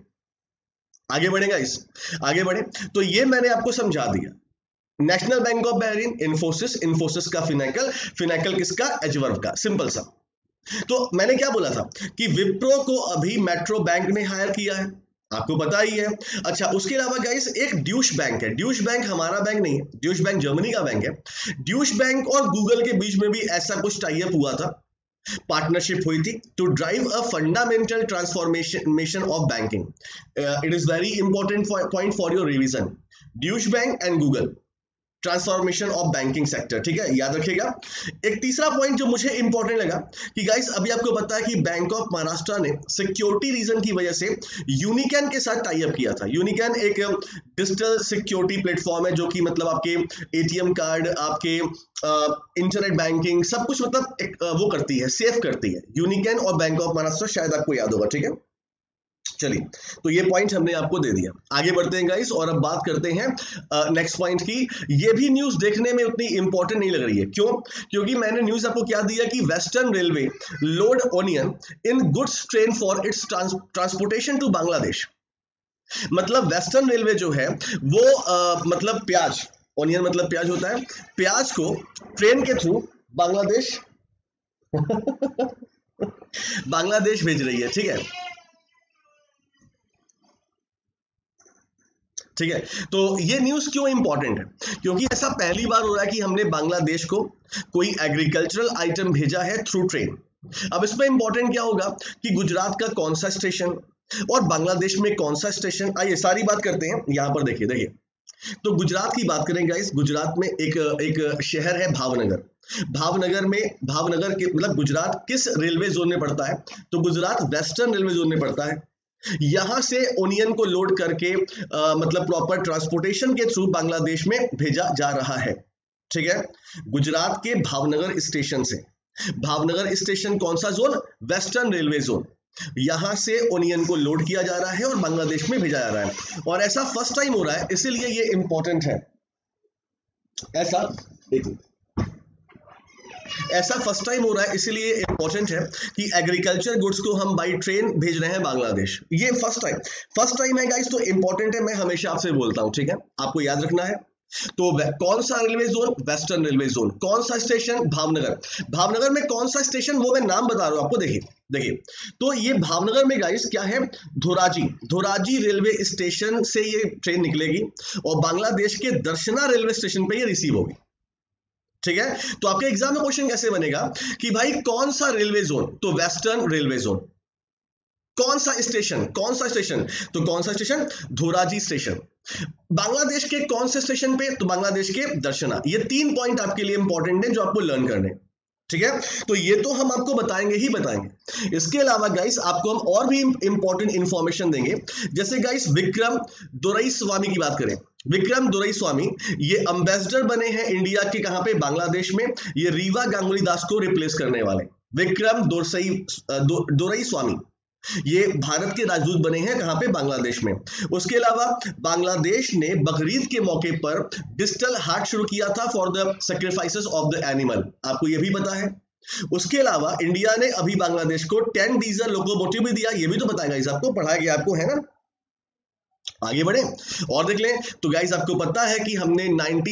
आगे बढ़ेगा इस आगे बढ़े, तो ये मैंने आपको समझा दिया। National bank of Bahrain, Infosys, Infosys का फिनेकल, फिनेकल किसका, एजवर्ब का, सिंपल सा। तो मैंने क्या बोला था कि विप्रो को अभी मेट्रो बैंक ने हायर किया है, आपको पता ही है। अच्छा, उसके अलावा गाइस एक ड्यूश बैंक है। ड्यूश बैंक हमारा बैंक नहीं है, ड्यूश बैंक जर्मनी का बैंक है। ड्यूश बैंक और गूगल के बीच में भी ऐसा कुछ टाई अप हुआ था, पार्टनरशिप हुई थी to drive a fundamental transformation of banking. It is very important point for your revision. Deutsche bank and Google, transformation of banking sector, ठीक है, याद रखिएगा। एक तीसरा पॉइंट जो मुझे इंपॉर्टेंट लगा कि गाइस अभी आपको पता है कि बैंक ऑफ महाराष्ट्र ने सिक्योरिटी रीजन की वजह से यूनिकैन के साथ टाई अप किया था। यूनिकैन एक डिजिटल सिक्योरिटी प्लेटफॉर्म है जो कि मतलब आपके एटीएम कार्ड, आपके इंटरनेट बैंकिंग, सब कुछ मतलब एक, वो करती है, सेफ करती है। यूनिकैन और बैंक ऑफ महाराष्ट्र, शायद आपको याद होगा, ठीक है। चलिए, तो ये पॉइंट हमने आपको दे दिया। आगे बढ़ते हैं गाइस और अब बात करते हैं नेक्स्ट पॉइंट की। ये भी न्यूज देखने में उतनी इंपॉर्टेंट नहीं लग रही है, क्यों, क्योंकि मैंने न्यूज आपको क्या दिया कि western railway load onion in goods train for its transportation to Bangladesh. मतलब वेस्टर्न रेलवे जो है वो मतलब प्याज, ओनियन मतलब प्याज होता है, प्याज को ट्रेन के थ्रू बांग्लादेश बांग्लादेश भेज रही है, ठीक है, ठीक है। तो ये न्यूज क्यों इंपॉर्टेंट है, क्योंकि ऐसा पहली बार हो रहा है कि हमने बांग्लादेश को कोई एग्रीकल्चरल आइटम भेजा है थ्रू ट्रेन। अब इसमें इंपॉर्टेंट क्या होगा कि गुजरात का कौन सा स्टेशन और बांग्लादेश में कौन सा स्टेशन, आइए सारी बात करते हैं। यहां पर देखिए देखिए, तो गुजरात की बात करें गाइस, गुजरात में एक शहर है भावनगर। भावनगर के मतलब गुजरात किस रेलवे जोन में पड़ता है, तो गुजरात वेस्टर्न रेलवे जोन में पड़ता है। यहां से ओनियन को लोड करके मतलब प्रॉपर ट्रांसपोर्टेशन के थ्रू बांग्लादेश में भेजा जा रहा है, ठीक है। गुजरात के भावनगर स्टेशन से, भावनगर स्टेशन कौन सा जोन, वेस्टर्न रेलवे जोन, यहां से ओनियन को लोड किया जा रहा है और बांग्लादेश में भेजा जा रहा है। और ऐसा फर्स्ट टाइम हो रहा है, इसीलिए ये इंपॉर्टेंट है। ऐसा फर्स्ट टाइम हो रहा है, इसीलिए इंपॉर्टेंट है कि एग्रीकल्चर गुड्स को हम बाई ट्रेन भेज रहे हैं बांग्लादेश। ये फर्स्ट टाइम है गाइस, तो इंपॉर्टेंट है, मैं हमेशा आपसे बोलता हूं, ठीक है, आपको याद रखना है। तो कौन सा railway zone, western railway zone, कौन सा स्टेशन, भावनगर। भावनगर में कौन सा स्टेशन वो मैं नाम बता रहा हूं आपको, देखिए तो ये भावनगर में गाइस क्या है, धोराजी रेलवे स्टेशन से ये ट्रेन निकलेगी और बांग्लादेश के दर्शना रेलवे स्टेशन पे ये रिसीव होगी, ठीक है। तो आपके एग्जाम में क्वेश्चन कैसे बनेगा कि भाई कौन सा रेलवे जोन, तो वेस्टर्न रेलवे जोन। कौन सा स्टेशन, तो कौन सा स्टेशन, धोराजी स्टेशन। बांग्लादेश के कौन से स्टेशन पे, तो बांग्लादेश के दर्शना। ये 3 पॉइंट आपके लिए इंपॉर्टेंट है जो आपको लर्न करने, ठीक है। तो ये तो हम आपको बताएंगे ही बताएंगे। इसके अलावा गाइस आपको हम और भी इंपॉर्टेंट इंफॉर्मेशन देंगे। जैसे गाइस विक्रम दोरईस्वामी की बात करें, विक्रम दोरईस्वामी ये एम्बेसडर बने हैं इंडिया के, कहां पे, बांग्लादेश में। ये रीवा गांगुली दास को रिप्लेस करने वाले विक्रम दोरईस्वामी, ये भारत के राजदूत बने हैं कहां पे, बांग्लादेश में। उसके अलावा बांग्लादेश ने बकरीद के मौके पर डिजिटल हाट शुरू किया था for the sacrifices of the animal, आपको ये भी पता है। उसके अलावा इंडिया ने अभी बांग्लादेश को 10 डीजल लोकोमोटिव भी दिया, ये भी तो बताएगा इस आपको, पढ़ाया गया आपको, है ना। आगे बढ़े और देख लें तो गाइस आपको पता है कि हमने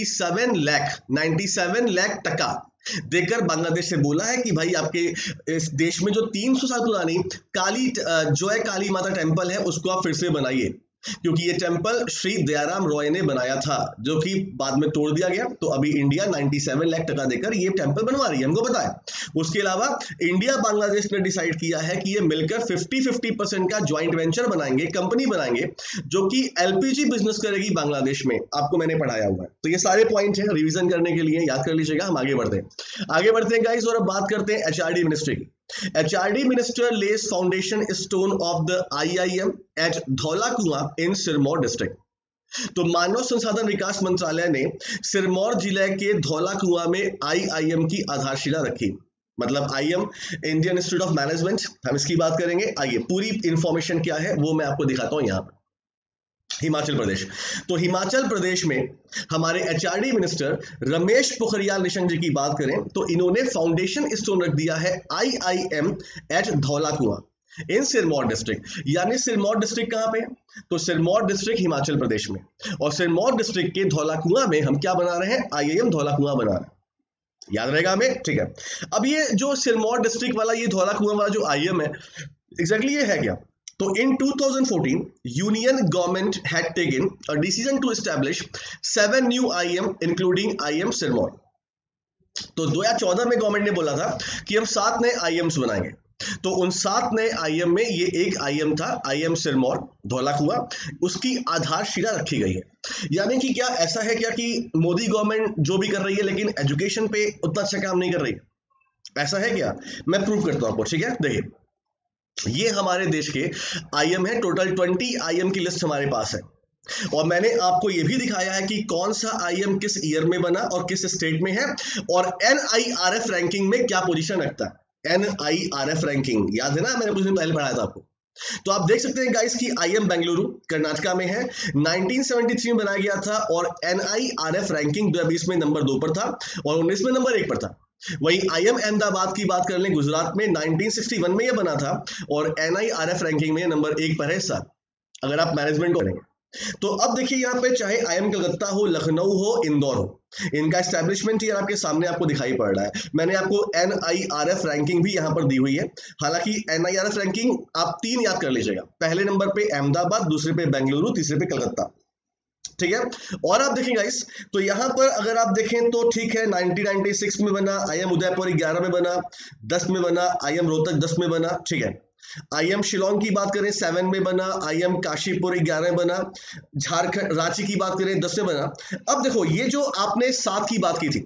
97 लाख टका देकर बांग्लादेश से बोला है कि भाई आपके इस देश में जो 300 साल पुरानी काली जो है काली माता टेम्पल है उसको आप फिर से बनाइए, क्योंकि ये टेम्पल श्री दयाराम रॉय ने बनाया था जो कि बाद में तोड़ दिया गया। तो अभी इंडिया 97 लाख टका देकर ये टेम्पल बनवा रही है, हमको पता है। उसके अलावा इंडिया बांग्लादेश ने डिसाइड किया है कि ये मिलकर 50-50% का ज्वाइंट वेंचर बनाएंगे, कंपनी बनाएंगे जो कि एलपीजी बिजनेस करेगी बांग्लादेश में, आपको मैंने पढ़ाया हुआ है। तो ये सारे पॉइंट है रिविजन करने के लिए, याद कर लीजिएगा। हम आगे बढ़ते हैं गाइस और अब बात करते हैं एचआरडी मिनिस्ट्री की। HRD minister lays foundation stone of the IIM at Dhaulakuan in Sirmaur district. तो मानव संसाधन विकास मंत्रालय ने सिरमौर जिले के धौलाकुआं में IIM की आधारशिला रखी। मतलब IIM Indian institute of management, हम इसकी बात करेंगे। आइए पूरी इंफॉर्मेशन क्या है वो मैं आपको दिखाता हूं यहाँ पर। हिमाचल प्रदेश, तो हिमाचल प्रदेश में हमारे एचआरडी मिनिस्टर रमेश पोखरियाल निशंक जी की बात करें तो इन्होंने फाउंडेशन स्टोन रख दिया है IIM at Dhaulakuan in Sirmaur district. यानी सिरमौर डिस्ट्रिक्ट कहां पे है, तो सिरमौर डिस्ट्रिक्ट हिमाचल प्रदेश में, और सिरमौर डिस्ट्रिक्ट के धौलाकुआं में हम क्या बना रहे हैं, IIM धौलाकुआं बना रहे हैं। याद रहेगा हमें, ठीक है। अब ये जो सिरमौर डिस्ट्रिक्ट वाला ये धौलाकुआं वाला जो IIM है, एग्जैक्टली ये है क्या, तो in 2014, Union government had taken a decision to establish 7 new IIM, including IIM Sirmaur. तो 2014 में गवर्नमेंट ने बोला था कि हम 7 नए IIMs बनाएंगे। तो उन 7 नए IIM में ये एक IIM था, IIM सिरमौर धौलाकुआं, उसकी आधारशिला रखी गई है। यानी कि क्या ऐसा है क्या कि मोदी गवर्नमेंट जो भी कर रही है लेकिन एजुकेशन पे उतना अच्छा काम नहीं कर रही है, ऐसा है क्या? मैं प्रूव करता हूं आपको, ठीक है। देखिए ये हमारे देश के IIM है, टोटल 20 IIM की लिस्ट हमारे पास है, और मैंने आपको यह भी दिखाया है कि कौन सा IIM किस ईयर में बना और किस स्टेट में है, और NIRF रैंकिंग में क्या पोजीशन रखता है। NIRF रैंकिंग याद है ना, मैंने कुछ दिन पहले पढ़ाया था आपको। तो आप देख सकते हैं गाइस कि IIM बेंगलुरु कर्नाटका में है, 1973 में बनाया गया था, और NIRF रैंकिंग 2020 में नंबर 2 पर था और 19 में नंबर 1 पर था। वहीं IIM अहमदाबाद की बात कर लें, गुजरात में 1961 में यह बना था, और NIRF रैंकिंग में नंबर 1 पर है इस साल, अगर आप मैनेजमेंट को करेंगे। तो अब देखिए यहाँ पे चाहे IIM कलकत्ता हो, लखनऊ हो, इंदौर हो, इनका एस्टेब्लिशमेंट ईयर आपके सामने आपको दिखाई पड़ रहा है। मैंने आपको NIRF रैंकिंग भी यहाँ पर दी हुई है। हालांकि NIRF रैंकिंग आप 3 याद कर लीजिएगा, पहले नंबर पे अहमदाबाद, दूसरे पे बेंगलुरु, तीसरे पे कलकत्ता, ठीक है। और आप देखें गाइस, तो यहाँ पर अगर आप देखें तो ठीक है, 1996 में बना IIM उदयपुर, 11 में बना, 10 में बना IIM रोहतक, 10 में बना, ठीक है। IIM शिलोंग की बात करें 7 में बना, IIM काशीपुर 11 में बना, झारखंड रांची की बात करें 10 में बना। अब देखो ये जो आपने 7 की बात की थी,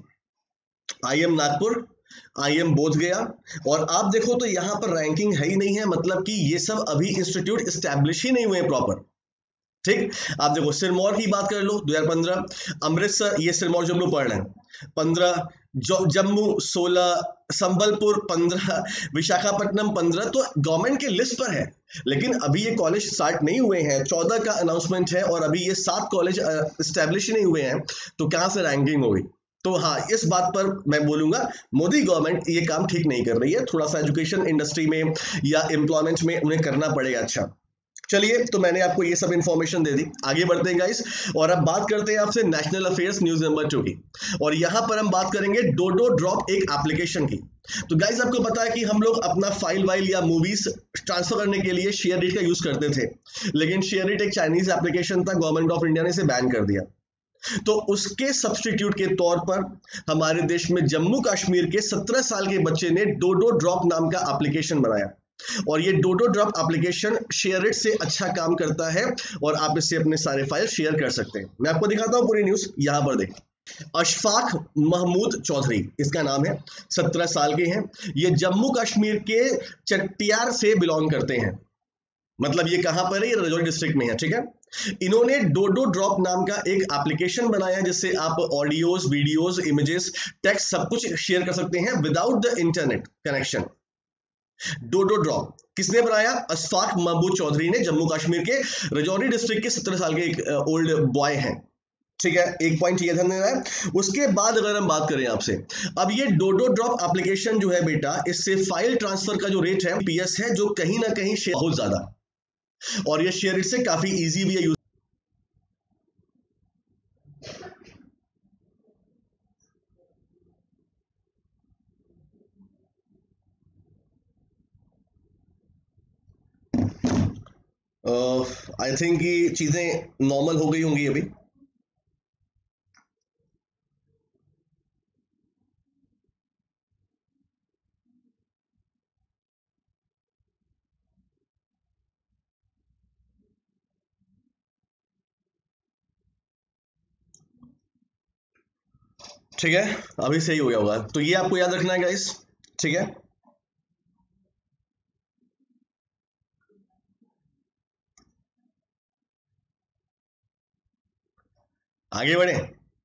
IIM नागपुर, IIM बोध गया, और आप देखो तो यहाँ पर रैंकिंग है ही नहीं है, मतलब कि ये सब अभी इंस्टीट्यूट एस्टैब्लिश ही नहीं हुए प्रॉपर, ठीक। आप देखो सिरमौर की बात कर लो 2015, अमृतसर, ये सिरमौर जो हम लोग पढ़ रहे हैं 15, जम्मू 16, संबलपुर 15, विशाखापट्टनम 15, तो गवर्नमेंट के लिस्ट पर है, लेकिन अभी ये कॉलेज स्टार्ट नहीं हुए हैं। 14 का अनाउंसमेंट है और अभी ये 7 कॉलेज एस्टेब्लिश नहीं हुए हैं, तो कहां से रैंकिंग होगी। तो हाँ, इस बात पर मैं बोलूंगा मोदी गवर्नमेंट ये काम ठीक नहीं कर रही है, थोड़ा सा एजुकेशन इंडस्ट्री में या एम्प्लॉयमेंट में उन्हें करना पड़ेगा। अच्छा चलिए, तो मैंने आपको ये सब इंफॉर्मेशन दे दी, आगे बढ़ते हैं गाइस, और अब बात करते हैं आपसे नेशनल अफेयर्स न्यूज नंबर 2 की, और यहां पर हम बात करेंगे डोडो ड्रॉप एक एप्लीकेशन की। तो गाइस आपको पता है कि हम लोग अपना फाइल वाइल या मूवीज ट्रांसफर करने के लिए शेयरइट का यूज करते थे, लेकिन शेयरइट एक चाइनीज एप्लीकेशन था, गवर्नमेंट ऑफ इंडिया ने इसे बैन कर दिया। तो उसके सब्स्टिट्यूट के तौर पर हमारे देश में जम्मू कश्मीर के 17 साल के बच्चे ने डोडो ड्रॉप नाम का एप्लीकेशन बनाया, और ये डोडो ड्रॉप एप्लीकेशन शेयरइट से अच्छा काम करता है, और आप इससे अपने सारे फाइल शेयर कर सकते हैं। मैं आपको दिखाता हूं पूरी न्यूज, यहां पर देखें। अशफाक महमूद चौधरी इसका नाम है, 17 साल के हैं, ये जम्मू कश्मीर के चट्टियार से बिलोंग करते हैं, मतलब ये कहां पर है, ये राजौरी डिस्ट्रिक्ट में है, ठीक है। इन्होंने डोडो ड्रॉप नाम का एक एप्लीकेशन बनाया जिससे आप ऑडियोज, वीडियोज, इमेजेस, टेक्स्ट सब कुछ शेयर कर सकते हैं without the internet connection. Dodo Drop किसने बनाया? अशफाक महमूद चौधरी ने, जम्मू कश्मीर के राजौरी डिस्ट्रिक्ट के 17 साल के एक ओल्ड बॉय हैं। ठीक है, एक पॉइंट ये ध्यान देना है। उसके बाद अगर हम बात करें आपसे, अब ये डोडो ड्रॉप एप्लीकेशन जो है बेटा, इससे फाइल ट्रांसफर का जो रेट है पीएस है, जो कहीं ना कहीं शेयर बहुत ज्यादा, और ये शेयर से काफी इजी भी है यूज। आई थिंक कि चीजें नॉर्मल हो गई होंगी अभी। ठीक है, अभी सही हो गया होगा, तो ये आपको याद रखना है गाइस। ठीक है, आगे बढ़े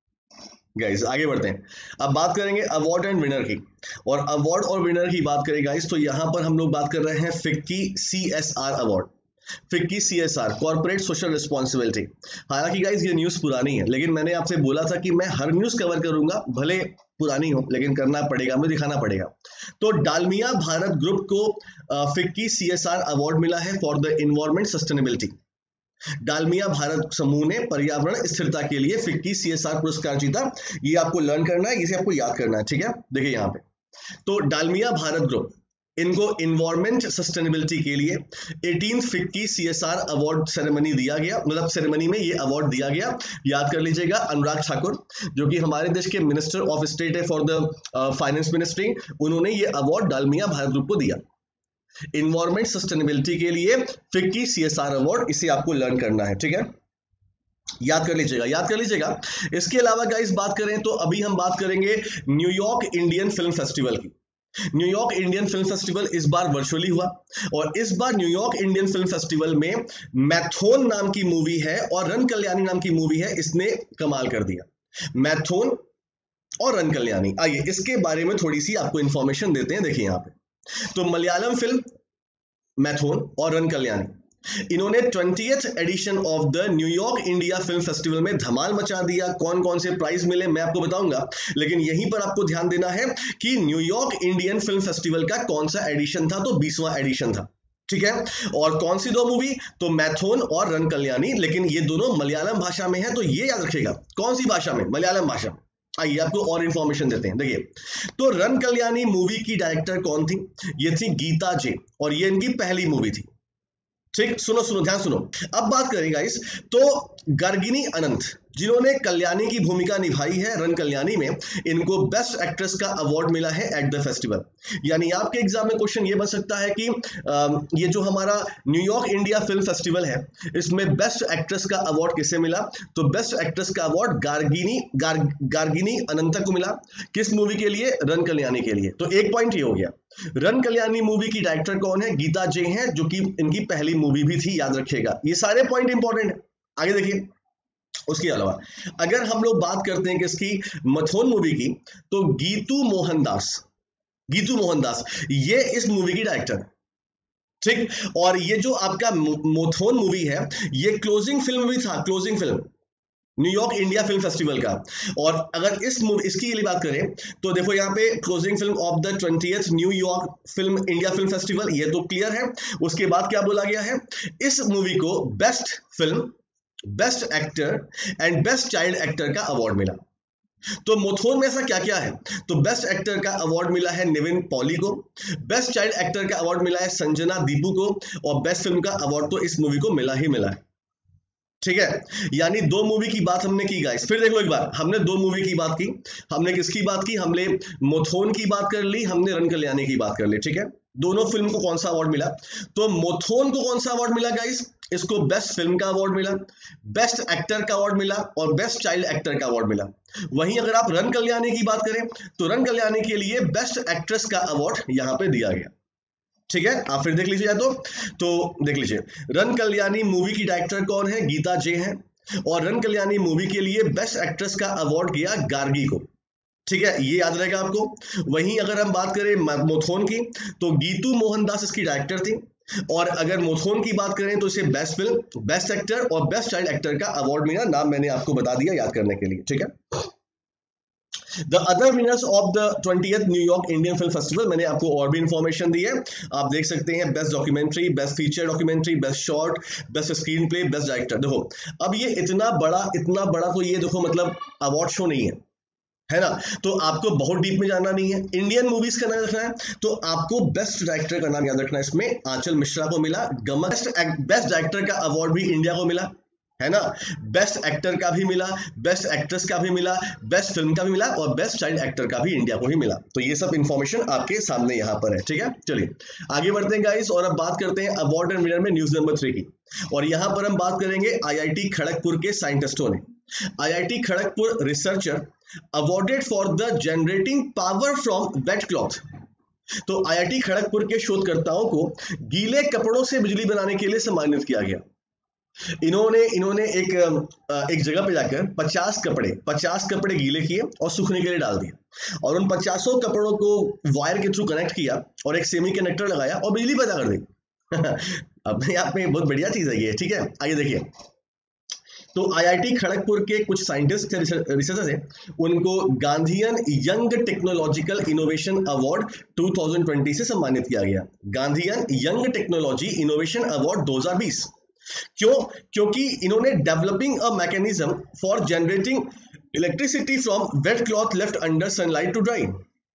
गाइस, आगे बढ़ते हैं। अब बात करेंगे अवार्ड एंड विनर की, और अवार्ड और विनर की बात करें गाइस, तो यहां पर हम लोग बात कर रहे हैं FICCI CSR award. FICCI CSR, corporate social responsibility. हालांकि गाइस ये न्यूज पुरानी है, लेकिन मैंने आपसे बोला था कि मैं हर न्यूज कवर करूंगा, भले पुरानी हो, लेकिन करना पड़ेगा, मुझे दिखाना पड़ेगा। तो डालमिया भारत ग्रुप को फिक्की CSR अवार्ड मिला है for the environment sustainability. Dalmia Bharat समूह ने पर्यावरण स्थिरता के लिए फिक्की CSR पुरस्कार जीता। ये आपको लर्न करना है, इसे आपको याद करना है। ठीक है, देखिए यहाँ पे, तो डालमिया भारत ग्रुप, इनको इन्वायरमेंट सस्टेनेबिलिटी के लिए 18th FICCI CSR award ceremony दिया गया, मतलब सेरेमनी में ये अवार्ड दिया गया। याद कर लीजिएगा, अनुराग ठाकुर जो कि हमारे देश के मिनिस्टर ऑफ स्टेट है फॉर द फाइनेंस मिनिस्ट्री, उन्होंने ये अवार्ड डालमिया भारत ग्रुप को दिया इन्वायरमेंट सस्टेनेबिलिटी के लिए। फिक्की CSR अवार्ड, इसे आपको लर्न करना है। ठीक है, याद कर लीजिएगा, याद कर लीजिएगा। इसके अलावा गाइस बात करें तो अभी हम बात करेंगे न्यूयॉर्क इंडियन फिल्म फेस्टिवल की। न्यूयॉर्क इंडियन फिल्म फेस्टिवल इस बार वर्चुअली हुआ, और इस बार न्यूयॉर्क इंडियन फिल्म फेस्टिवल में मैथोन नाम की मूवी है और रन कल्याणी नाम की मूवी है, इसने कमाल कर दिया। मैथोन और रन कल्याणी, आइए इसके बारे में थोड़ी सी आपको इंफॉर्मेशन देते हैं। देखिए यहाँ पे, तो मलयालम फिल्म मैथोन और रन कल्याणी, इन्होंने 20th edition of the New York India film festival में धमाल मचा दिया। कौन कौन से प्राइज मिले मैं आपको बताऊंगा, लेकिन यहीं पर आपको ध्यान देना है कि न्यूयॉर्क इंडियन फिल्म फेस्टिवल का कौन सा एडिशन था, तो 20वां एडिशन था। ठीक है, और कौन सी दो मूवी, तो मैथोन और रन कल्याणी, लेकिन ये दोनों मलयालम भाषा में है, तो ये याद रखिएगा कौन सी भाषा में, मलयालम भाषा में। आइए आपको और इंफॉर्मेशन देते हैं। देखिए, तो रन कल्याणी मूवी की डायरेक्टर कौन थी, ये थी गीता जे, और ये इनकी पहली मूवी थी। ठीक, सुनो सुनो, ध्यान सुनो। अब बात करें गाइस, तो गर्गिनी अनंत जिन्होंने कल्याणी की भूमिका निभाई है रन कल्याणी में, इनको बेस्ट एक्ट्रेस का अवार्ड मिला है एट द फेस्टिवल। यानी आपके एग्जाम में क्वेश्चन ये बन सकता है कि ये जो हमारा न्यूयॉर्क इंडिया फिल्म फेस्टिवल है, इसमें बेस्ट एक्ट्रेस का अवार्ड किसे मिला, तो बेस्ट एक्ट्रेस का अवार्ड गार्गिनी अनंत को मिला। किस मूवी के लिए, रन कल्याणी के लिए। तो एक पॉइंट ये हो गया। रन कल्याणी मूवी की डायरेक्टर कौन है, गीता जे हैं, जो कि इनकी पहली मूवी भी थी, याद रखिएगा। ये सारे पॉइंट इंपॉर्टेंट है। आगे देखिए, उसके अलावा अगर हम लोग बात करते हैं किसकी, मथोन मूवी की, तो गीतू मोहनदास ये इस मूवी की डायरेक्टर। ठीक, और ये जो आपका मथोन मूवी है, ये क्लोजिंग फिल्म भी था, closing film New York India film festival का। और अगर इसकी लिए बात करें, तो देखो यहाँ पे closing film of the 20th New York film India film festival, ये तो क्लियर है। उसके बाद क्या बोला गया है, इस मूवी को best film, best actor and best child actor का अवार्ड मिला। तो मोथोन में ऐसा क्या क्या है, तो बेस्ट एक्टर का अवार्ड मिला है निविन पॉली को, बेस्ट चाइल्ड एक्टर का अवार्ड मिला है संजना दीपू को, और बेस्ट फिल्म का अवार्ड तो इस मूवी को मिला ही मिला है। ठीक है, यानी दो मूवी की बात हमने की गाइस। फिर देख लो एक बार, हमने दो मूवी की बात की, हमने किसकी बात की, हमने मोथोन की बात कर ली, हमने रन कल्याणी की बात कर ली। ठीक है, दोनों फिल्म को कौन सा अवार्ड मिला, तो मोथोन को कौन सा अवार्ड मिला गाइस, इसको बेस्ट फिल्म का अवार्ड मिला, बेस्ट एक्टर का अवार्ड मिला, और बेस्ट चाइल्ड एक्टर का अवार्ड मिला। वहीं अगर आप रन कल्याणी की बात करें, तो रन कल्याणी के लिए बेस्ट एक्ट्रेस का अवार्ड यहां पे दिया गया। ठीक है, आप फिर देख लीजिए, तो देख लीजिए, रन कल्याणी मूवी की डायरेक्टर कौन है, गीता जे हैं, और रन कल्याणी मूवी के लिए बेस्ट एक्ट्रेस का अवार्ड गया गार्गी को। ठीक है, ये याद रहेगा आपको। वहीं अगर हम बात करें मोथोन की, तो गीतू मोहनदास इसकी डायरेक्टर थी। और अगर मोथोन की बात करें तो इसे बेस्ट फिल्म, बेस्ट एक्टर और बेस्ट चाइल्ड एक्टर का अवार्ड मिला। नाम मैंने आपको बता दिया याद करने के लिए, ठीक है। The other winners of the 20th New York Indian film festival, मैंने आपको और भी इंफॉर्मेशन दी है, आप देख सकते हैं। Best documentary, best feature documentary, best short, best screenplay, best director. देखो अब ये इतना बड़ा तो ये देखो मतलब अवार्ड शो नहीं है ना। तो आपको बहुत डीप में जाना नहीं है, इंडियन मूवीज का नाम रखना है, तो आपको बेस्ट डायरेक्टर का नाम याद रखना है। इसमें आंचल मिश्रा को मिला। बेस्ट डायरेक्टर का अवार्ड भी इंडिया को मिला, है ना। बेस्ट एक्टर का भी मिला, बेस्ट एक्ट्रेस का भी मिला, बेस्ट फिल्म का भी मिला और बेस्ट चाइल्ड एक्टर का भी इंडिया को ही मिला। तो ये सब इंफॉर्मेशन आपके सामने यहाँ पर है, ठीक है। चलिए आगे बढ़ते हैं गाइस और अब बात करते हैं अवार्ड एंड विनर में न्यूज नंबर 3 की। और यहाँ पर हम बात करेंगे आईआईटी खड़गपुर के साइंटिस्टों ने। IIT Kharagpur researcher awarded for the generating power from wet cloth. तो आईआईटी खड़गपुर के शोधकर्ताओं को गीले कपड़ों से बिजली बनाने के लिए सम्मानित किया गया। इन्होंने एक जगह पे जाकर 50 कपड़े गीले किए और सूखने के लिए डाल दिए, और उन 50 कपड़ों को वायर के थ्रू कनेक्ट किया और एक सेमी कंडक्टर लगाया और बिजली पैदा कर दी। अपने आप में बहुत बढ़िया चीज है ये, ठीक है। आइए देखिए, तो आईआईटी खड़गपुर के कुछ साइंटिस्ट रिसर्चर्स हैं, उनको Gandhian young technological innovation award 2020 से सम्मानित किया गया। Gandhian young technology innovation award 2020। क्योंकि इन्होंने developing a mechanism for generating electricity from wet cloth left under sunlight to dry,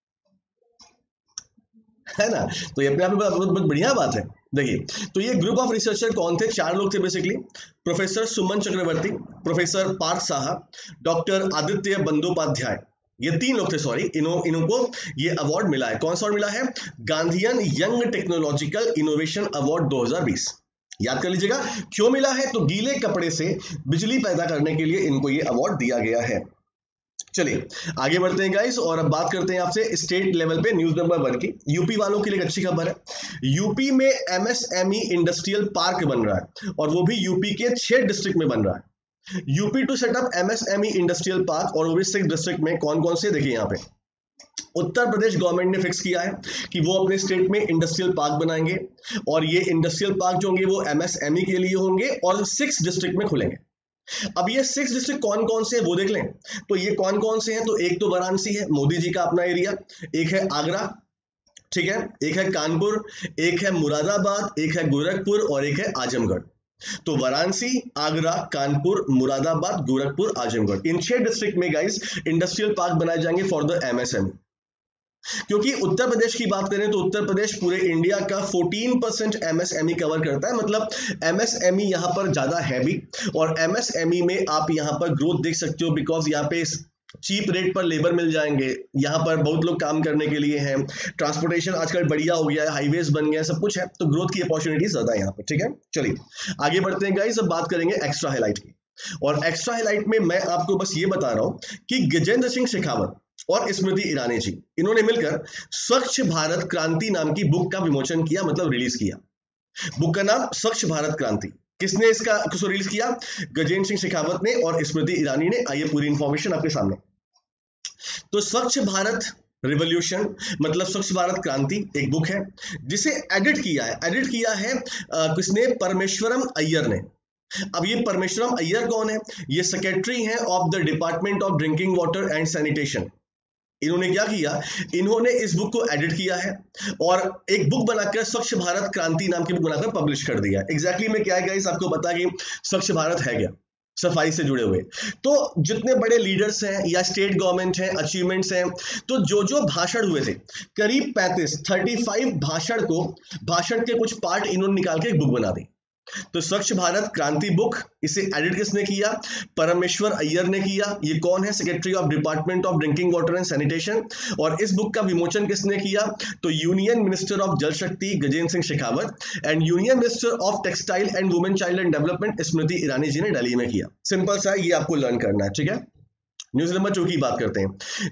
है ना। तो ये अपने आप में बहुत बढ़िया बात है। देखिए, तो ये ग्रुप ऑफ रिसर्चर कौन थे? 4 लोग थे बेसिकली। Professor Suman Chakraborty, professor Partha Saha, doctor Aditya Bandopadhyay, ये 3 लोग थे। सॉरी, इनको ये अवार्ड मिला है। कौन सा अवार्ड मिला है? Gandhian young technological innovation award 2020। याद कर लीजिएगा क्यों मिला है, तो गीले कपड़े से बिजली पैदा करने के लिए इनको ये अवार्ड दिया गया है। चलिए आगे बढ़ते हैं गाइस और अब बात करते हैं आपसे स्टेट लेवल पे न्यूज नंबर 1 की। यूपी वालों के लिए एक अच्छी खबर है। यूपी में एमएसएमई इंडस्ट्रियल पार्क बन रहा है और वो भी यूपी के 6 डिस्ट्रिक्ट में बन रहा है। UP to set up MSME industrial park, और वो भी 6 डिस्ट्रिक्ट में। कौन कौन से? देखिए यहाँ पे उत्तर प्रदेश गवर्नमेंट ने फिक्स किया है कि वो अपने स्टेट में इंडस्ट्रियल पार्क बनाएंगे, और ये इंडस्ट्रियल पार्क जो होंगे वो एमएसएमई के लिए होंगे और 6 डिस्ट्रिक्ट में खुलेंगे। अब ये 6 डिस्ट्रिक्ट कौन कौन से हैं वो देख लें। तो ये कौन कौन से हैं? तो एक तो वाराणसी है, मोदी जी का अपना एरिया। एक है आगरा, ठीक है। एक है कानपुर, एक है मुरादाबाद, एक है गोरखपुर और एक है आजमगढ़। तो वाराणसी, आगरा, कानपुर, मुरादाबाद, गोरखपुर, आजमगढ़, इन 6 डिस्ट्रिक्ट में गाइस इंडस्ट्रियल पार्क बनाए जाएंगे फॉर द एमएसएमई। क्योंकि उत्तर प्रदेश की बात करें तो उत्तर प्रदेश पूरे इंडिया का 14% एमएसएमई कवर करता है, मतलब एमएसएमई यहाँ पर ज्यादा है भी। और एमएसएमई में आप यहाँ पर ग्रोथ देख सकते हो, बिकॉज यहाँ पे चीप रेट पर लेबर मिल जाएंगे, यहाँ पर बहुत लोग काम करने के लिए हैं, ट्रांसपोर्टेशन आजकल बढ़िया हो गया है, हाईवेज बन गया है, सब कुछ है, तो ग्रोथ की अपॉर्चुनिटी ज्यादा है यहाँ पर, ठीक है। चलिए आगे बढ़ते हैं गाइस, अब बात करेंगे एक्स्ट्रा हाईलाइट की। और एक्स्ट्रा हाईलाइट में मैं आपको बस ये बता रहा हूं कि गजेंद्र सिंह शेखावत और स्मृति ईरानी जी, इन्होंने मिलकर स्वच्छ भारत क्रांति नाम की बुक का विमोचन किया, मतलब रिलीज किया। बुक का नाम स्वच्छ भारत क्रांति। किसने इसका रिलीज किया? गजेंद्र सिंह शेखावत ने और स्मृति ईरानी ने। आइए पूरी इंफॉर्मेशन आपके सामने। तो स्वच्छ भारत रिवॉल्यूशन मतलब स्वच्छ भारत क्रांति एक बुक है जिसे एडिट किया है किसने? परमेश्वरम अय्यर ने। अब ये परमेश्वरम अय्यर कौन है? ये सेक्रेटरी हैं of the department of drinking water and sanitation. इन्होंने क्या किया? इन्होंने इस बुक को एडिट किया है और एक बुक बनाकर स्वच्छ भारत क्रांति नाम की बुक बनाकर पब्लिश कर दिया है। एग्जैक्टली में क्या है गाइस, आपको पता कि स्वच्छ भारत है क्या, सफाई से जुड़े हुए। तो जितने बड़े लीडर्स हैं या स्टेट गवर्नमेंट हैं, अचीवमेंट्स हैं, तो जो भाषण हुए थे करीब 35 भाषण के कुछ पार्ट इन्होंने निकाल के एक बुक बना दी। तो स्वच्छ भारत क्रांति बुक, इसे एडिट किसने किया? परमेश्वर अय्यर ने किया। ये कौन है? Secretary of department of drinking water and sanitation. और इस बुक का विमोचन किसने किया? तो union minister of Jal Shakti Gajendra Singh Shekhawat and union minister of textile and women child and development Smriti Irani ji ने दिल्ली में किया। सिंपल सा ये आपको लर्न करना है, ठीक है। न्यूज नंबर 2 की बात करते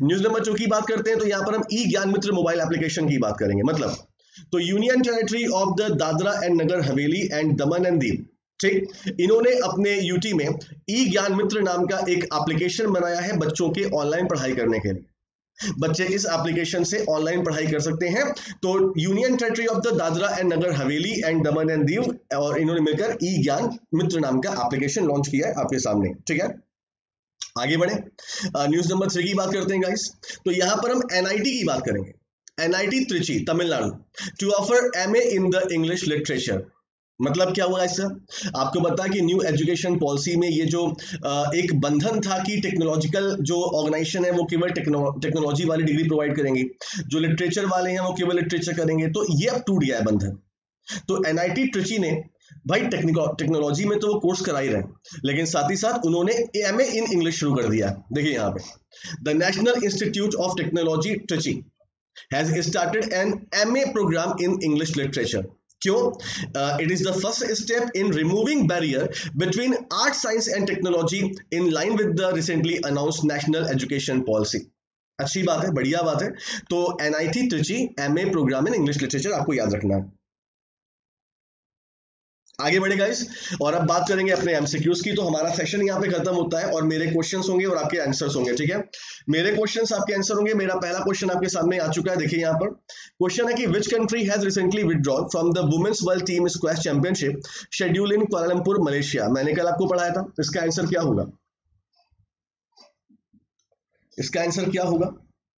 हैं। तो यहाँ पर हम ई ज्ञान मित्र मोबाइल एप्लीकेशन की बात करेंगे। मतलब तो union territory of the Dadra and Nagar Haveli and Daman and Diu, ठीक, इन्होंने अपने यूटी में ई ज्ञान मित्र नाम का एक एप्लीकेशन बनाया है बच्चों के ऑनलाइन पढ़ाई करने के लिए। बच्चे इस एप्लीकेशन से ऑनलाइन पढ़ाई कर सकते हैं। तो union territory of the Dadra and Nagar Haveli and Daman and Diu और इन्होंने मिलकर ई ज्ञान मित्र नाम का एप्लीकेशन लॉन्च किया है आपके सामने, ठीक है। आगे बढ़े, न्यूज नंबर 3 की बात करते हैं गाइस। तो यहां पर हम एनआईटी की बात करेंगे। NIT Trichy Tamil Nadu to offer MA in the English literature. मतलब क्या हुआ इससे? आपको पता है कि न्यू एजुकेशन पॉलिसी में ये जो एक बंधन था कि टेक्नोलॉजिकल जो ऑर्गेनाइजेशन है वो केवल टेक्नोलॉजी वाली डिग्री प्रोवाइड करेंगे, जो लिटरेचर वाले हैं वो केवल लिटरेचर करेंगे, तो ये अब टूट गया है बंधन। तो एनआईटी ट्रिची ने भाई टेक्नोलॉजी में तो वो कोर्स करा ही रहे, लेकिन साथ ही साथ उन्होंने एमए इन इंग्लिश शुरू कर दिया। देखिए यहाँ पे the national institute of technology Trichy has started an MA programme in English literature. क्यों? It is the first step in removing barrier between art, science and technology in line with the recently announced national education policy. अच्छी बात है, बढ़िया बात है। तो NIT Trichy MA programme in English literature आपको याद रखना है। आगे बढ़े गाइस, और अब बात करेंगे अपने एमसीक्यूज की। तो हमारा सेशन यहाँ पे खत्म होता है और मेरे क्वेश्चंस होंगे और आपके आंसर्स होंगे, ठीक है। मेरे क्वेश्चंस आपके आंसर होंगे। मेरा पहला क्वेश्चन आपके सामने आ चुका है, देखिए यहाँ पर क्वेश्चन है कि which country has recently withdrawn from the women's world team squash championship schedule in Kuala Lumpur Malaysia. मैंने कल आपको पढ़ाया था, इसका आंसर क्या होगा? इसका आंसर क्या होगा?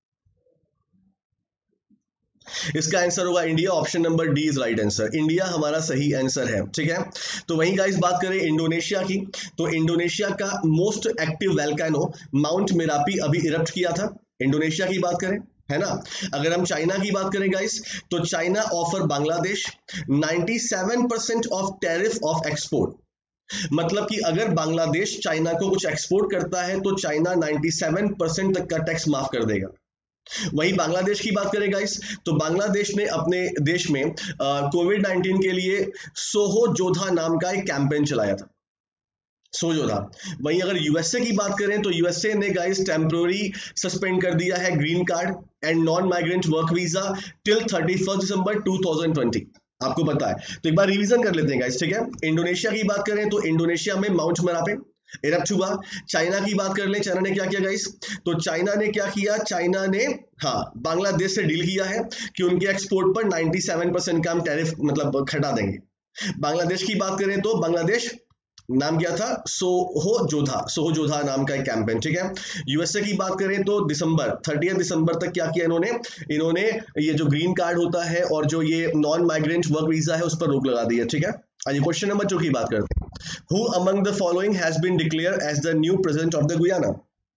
इसका आंसर होगा India. Option number D is right answer, India हमारा सही आंसर है, ठीक है। तो वहीं गाइस बात करें इंडोनेशिया की, तो इंडोनेशिया का most active volcano Mount Merapi अभी इरप्ट किया था। इंडोनेशिया की बात करें, है ना। अगर हम चाइना की बात करें गाइस, तो China offer Bangladesh 97% of tariff of export. मतलब कि अगर बांग्लादेश चाइना को कुछ एक्सपोर्ट करता है तो चाइना 97% तक का टैक्स माफ कर देगा। वहीं बांग्लादेश की बात करें गाइस, तो बांग्लादेश ने अपने देश में कोविड-19 के लिए सोहो जोधा नाम का एक कैंपेन चलाया था, सोजोधा। वहीं अगर यूएसए की बात करें तो यूएसए ने गाइस टेम्पररी सस्पेंड कर दिया है green card and non migrant work visa till 31 December 2020। आपको पता है, तो एक बार रिवीजन कर लेते हैं गाइस, ठीक है। इंडोनेशिया की बात करें तो इंडोनेशिया में माउंट मेरापे इरप्ट हुआ। चाइना की बात कर लें, चाइना ने क्या किया गाइस? तो चाइना ने क्या किया? चाइना ने बांग्लादेश से डील किया है कि उनके एक्सपोर्ट पर 97% का हम टैरिफ मतलब घटा देंगे। बांग्लादेश की बात करें तो बांग्लादेश नाम क्या था? सोहो जोधा नाम का एक कैंपेन, ठीक है। यूएसए की बात करें तो 30 दिसंबर तक क्या किया इन्होंने ये जो ग्रीन कार्ड होता है और जो ये नॉन माइग्रेंट वर्क वीजा है उस पर रोक लगा दी है, ठीक है। आइए क्वेश्चन नंबर 2 की बात करते हैं। Who among the following has been declared as the new president of the Guyana?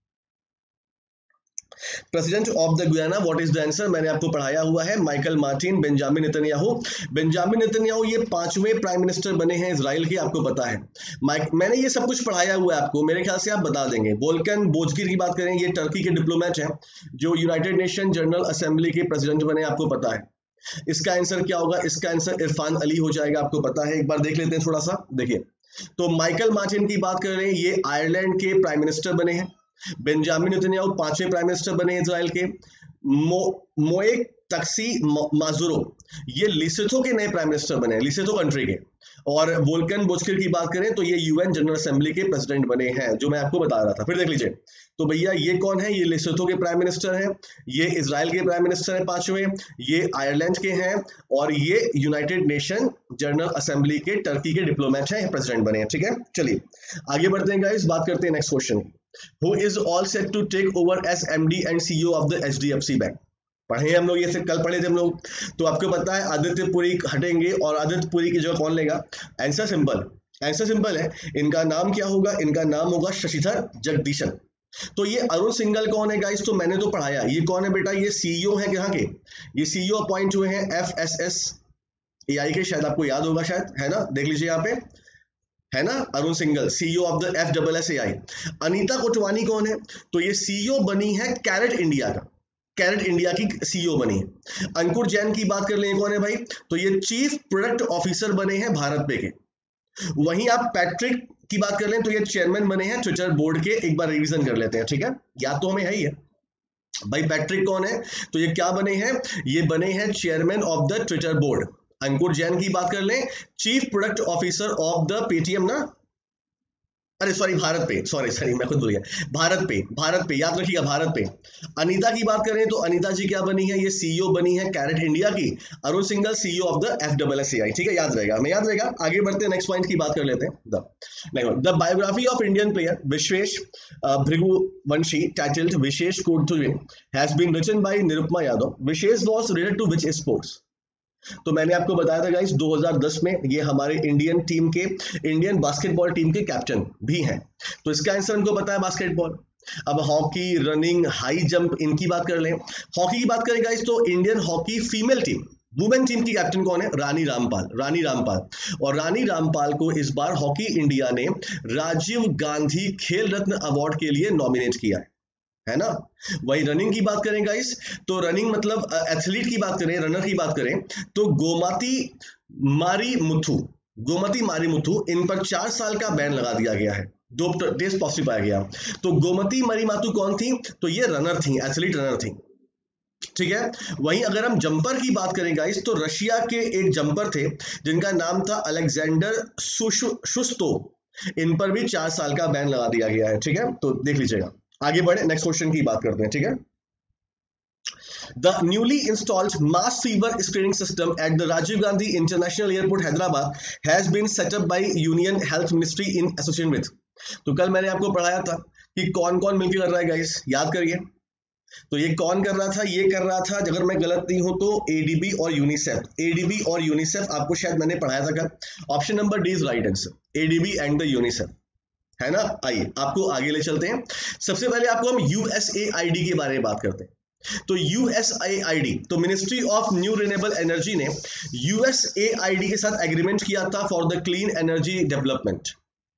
President of the Guyana, what is the answer? मैंने आपको पढ़ाया हुआ है, Michael Martin Benjamin Netanyahu. Benjamin Netanyahu ये 5वें प्राइम मिनिस्टर बने हैं इजराइल के, आपको पता है। मैंने ये सब कुछ पढ़ाया हुआ है आपको, मेरे ख्याल से आप बता देंगे। वोल्कन बोजगिर की बात करें, ये टर्की के डिप्लोमेट हैं जो यूनाइटेड नेशन जनरल असेंबली के प्रेसिडेंट बने, आपको पता है। इसका आंसर क्या होगा? इसका आंसर इरफान अली हो जाएगा, आपको पता है। एक बार देख लेते हैं थोड़ा सा, देखिए। तो माइकल मार्टिन की बात कर रहे हैं, ये आयरलैंड के प्राइम मिनिस्टर बने हैं। बेंजामिन नेतन्याहू 5वें प्राइम मिनिस्टर बने हैं इजराइल के। मोएक तक्सी माजुरो ये लिसेथो के नए प्राइम मिनिस्टर बने हैं, लिसेथो कंट्री के। और वोल्कन बोजकिर की बात करें तो ये यूएन जनरल असेंबली के प्रेसिडेंट बने हैं, जो मैं आपको बता रहा था। फिर देख लीजिए, तो भैया ये कौन है? ये लेसोथो के प्राइम मिनिस्टर हैं, ये इजराइल के प्राइम मिनिस्टर हैं 5वें, ये आयरलैंड के हैं, और ये यूनाइटेड नेशन जनरल असेंबली के टर्की के डिप्लोमेट हैं, प्रेसिडेंट बने हैं, ठीक है। चलिए आगे बढ़ते हैं गाइस, बात करते हैं next question. Who is all set to take over as MD and CEO of the HDFC bank? पढ़े हम लोग, ये से कल पढ़े थे हम लोग। तो आपको पता है आदित्य पुरी हटेंगे और आदित्य पुरी की जगह कौन लेगा? आंसर सिंपल, आंसर सिंपल है। इनका नाम क्या होगा? इनका नाम होगा शशिधर जगदीशन। तो ये अरुण सिंघल कौन है गाइस? तो मैंने तो पढ़ाया, ये कौन है बेटा? ये सीईओ है कहाँ के? ये सीईओ अपॉइंट हुए हैं FSSAI के, शायद आपको याद होगा, शायद, है ना। देख लीजिए यहाँ पे, है ना, Arun Singhal CEO of the FSSAI। Anita Kotwani कौन है? तो ये सीईओ बनी है कैरेट इंडिया का, कैरेट इंडिया की सीईओ बनी है। अंकुर जैन की बात कर लें, कौन है भाई? तो ये चीफ प्रोडक्ट ऑफिसर बने हैं भारत पे के। वहीं आप पैट्रिक की बात कर लें तो ये चेयरमैन बने हैं ट्विटर बोर्ड के। एक बार रिवीजन कर लेते हैं, ठीक है। याद तो हमें है ही है भाई, पैट्रिक कौन है? तो ये क्या बने हैं? ये बने हैं chairman of the Twitter board. Ankur Jain की बात कर लें, chief product officer of the Paytm ना, अरे सॉरी, भारत पे, सॉरी सॉरी मैं खुद भूल गया, भारत पे याद रखिएगा, भारत पे। अनीता की बात करें तो अनीता जी क्या बनी है, ये सीईओ बनी है कैरेट इंडिया की। Arun Singhal CEO of the FSSAI, ठीक है, याद रहेगा, हमें याद रहेगा। आगे बढ़ते हैं, नेक्स्ट पॉइंट की बात कर लेते हैं। The biography of Indian player Vishesh Bhriguvanshi titled Vishesh code to win has been written by Nirupama Yadav. Vishesh was related to which sports? तो मैंने आपको बताया था गाइस 2010 में ये हमारे इंडियन बास्केटबॉल टीम के कैप्टन भी हैं। तो इसका आंसर हमको पता है बास्केटबॉल। अब हॉकी, रनिंग, हाई जंप, इनकी बात कर लें। हॉकी की बात करें गाइस तो Indian hockey female team, women team की कैप्टन कौन है? रानी रामपाल। और रानी रामपाल को इस बार हॉकी इंडिया ने राजीव गांधी खेल रत्न अवार्ड के लिए नॉमिनेट किया है ना। वही रनिंग की बात करें गाइस तो रनिंग मतलब एथलीट की बात करें, रनर की बात करें तो गोमती मारीमुथु, इन पर 4 साल का बैन लगा दिया गया है, 2 टेस्ट पॉजिटिव पाया गया। तो गोमती मारीमुथु कौन थी? तो ये रनर थी, एथलीट रनर थी, ठीक है। वहीं अगर हम जंपर की बात करें गाइस तो रशिया के एक जंपर थे जिनका नाम था अलेक्जेंडर शुस्तोव, इन पर भी 4 साल का बैन लगा दिया गया है, ठीक है। तो देख लीजिएगा, आगे बढ़े, नेक्स्ट क्वेश्चन की बात करते हैं, ठीक है। The newly installed mass fever screening system at the Rajiv Gandhi International Airport, Hyderabad, has been set up by Union Health Ministry in association with। तो कल मैंने आपको पढ़ाया था कि कौन कौन मिलकर कर रहा है गाइस, याद करिए। तो ये कौन कर रहा था? ये कर रहा था, अगर मैं गलत नहीं हूं तो ADB और यूनिसेफ। आपको शायद मैंने पढ़ाया था कल। Option number D is right answer, ADB and the UNICEF, है ना। आइए आपको आगे ले चलते हैं। सबसे पहले आपको हम USAID के बारे में बात करते हैं। तो USAID, तो ministry of new renewable energy ने USAID के साथ एग्रीमेंट किया था for the clean energy development,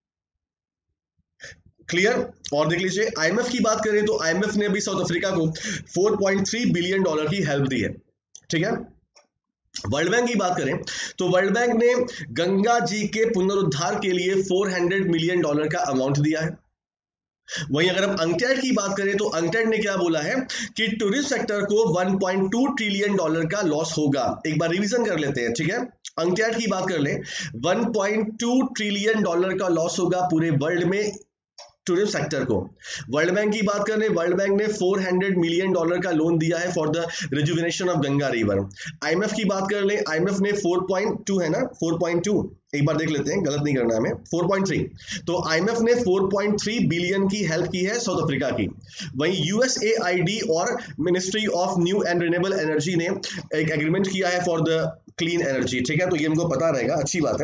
clear. और देख लीजिए IMF की बात करें तो IMF ने भी साउथ अफ्रीका को $4.3 बिलियन की हेल्प दी है, ठीक है। वर्ल्ड बैंक की बात करें तो वर्ल्ड बैंक ने गंगा जी के पुनरुद्धार के लिए $400 मिलियन का अमाउंट दिया है। वहीं अगर हम अंकटैड की बात करें तो अंकटैड ने क्या बोला है कि टूरिज्म सेक्टर को $1.2 ट्रिलियन का लॉस होगा। एक बार रिवीजन कर लेते हैं, ठीक है। अंकटैड की बात कर ले, $1.2 ट्रिलियन का लॉस होगा पूरे वर्ल्ड में टूरिज्म सेक्टर को। वर्ल्ड बैंक की बात करें, वर्ल्ड बैंक ने $400 मिलियन का लोन दिया है for the rejuvenation of Ganga river. IMF की बात कर ले, IMF ने 4.2 है ना, 4.2, एक बार देख लेते हैं, गलत नहीं करना हमें, 4.3। तो IMF ने 4.3 बिलियन की हेल्प की है साउथ अफ्रीका की। वहीं USAID और ministry of new and renewable energy ने एक एग्रीमेंट किया है फॉर द क्लीन एनर्जी, ठीक है। तो ये हमको पता रहेगा, अच्छी बात है।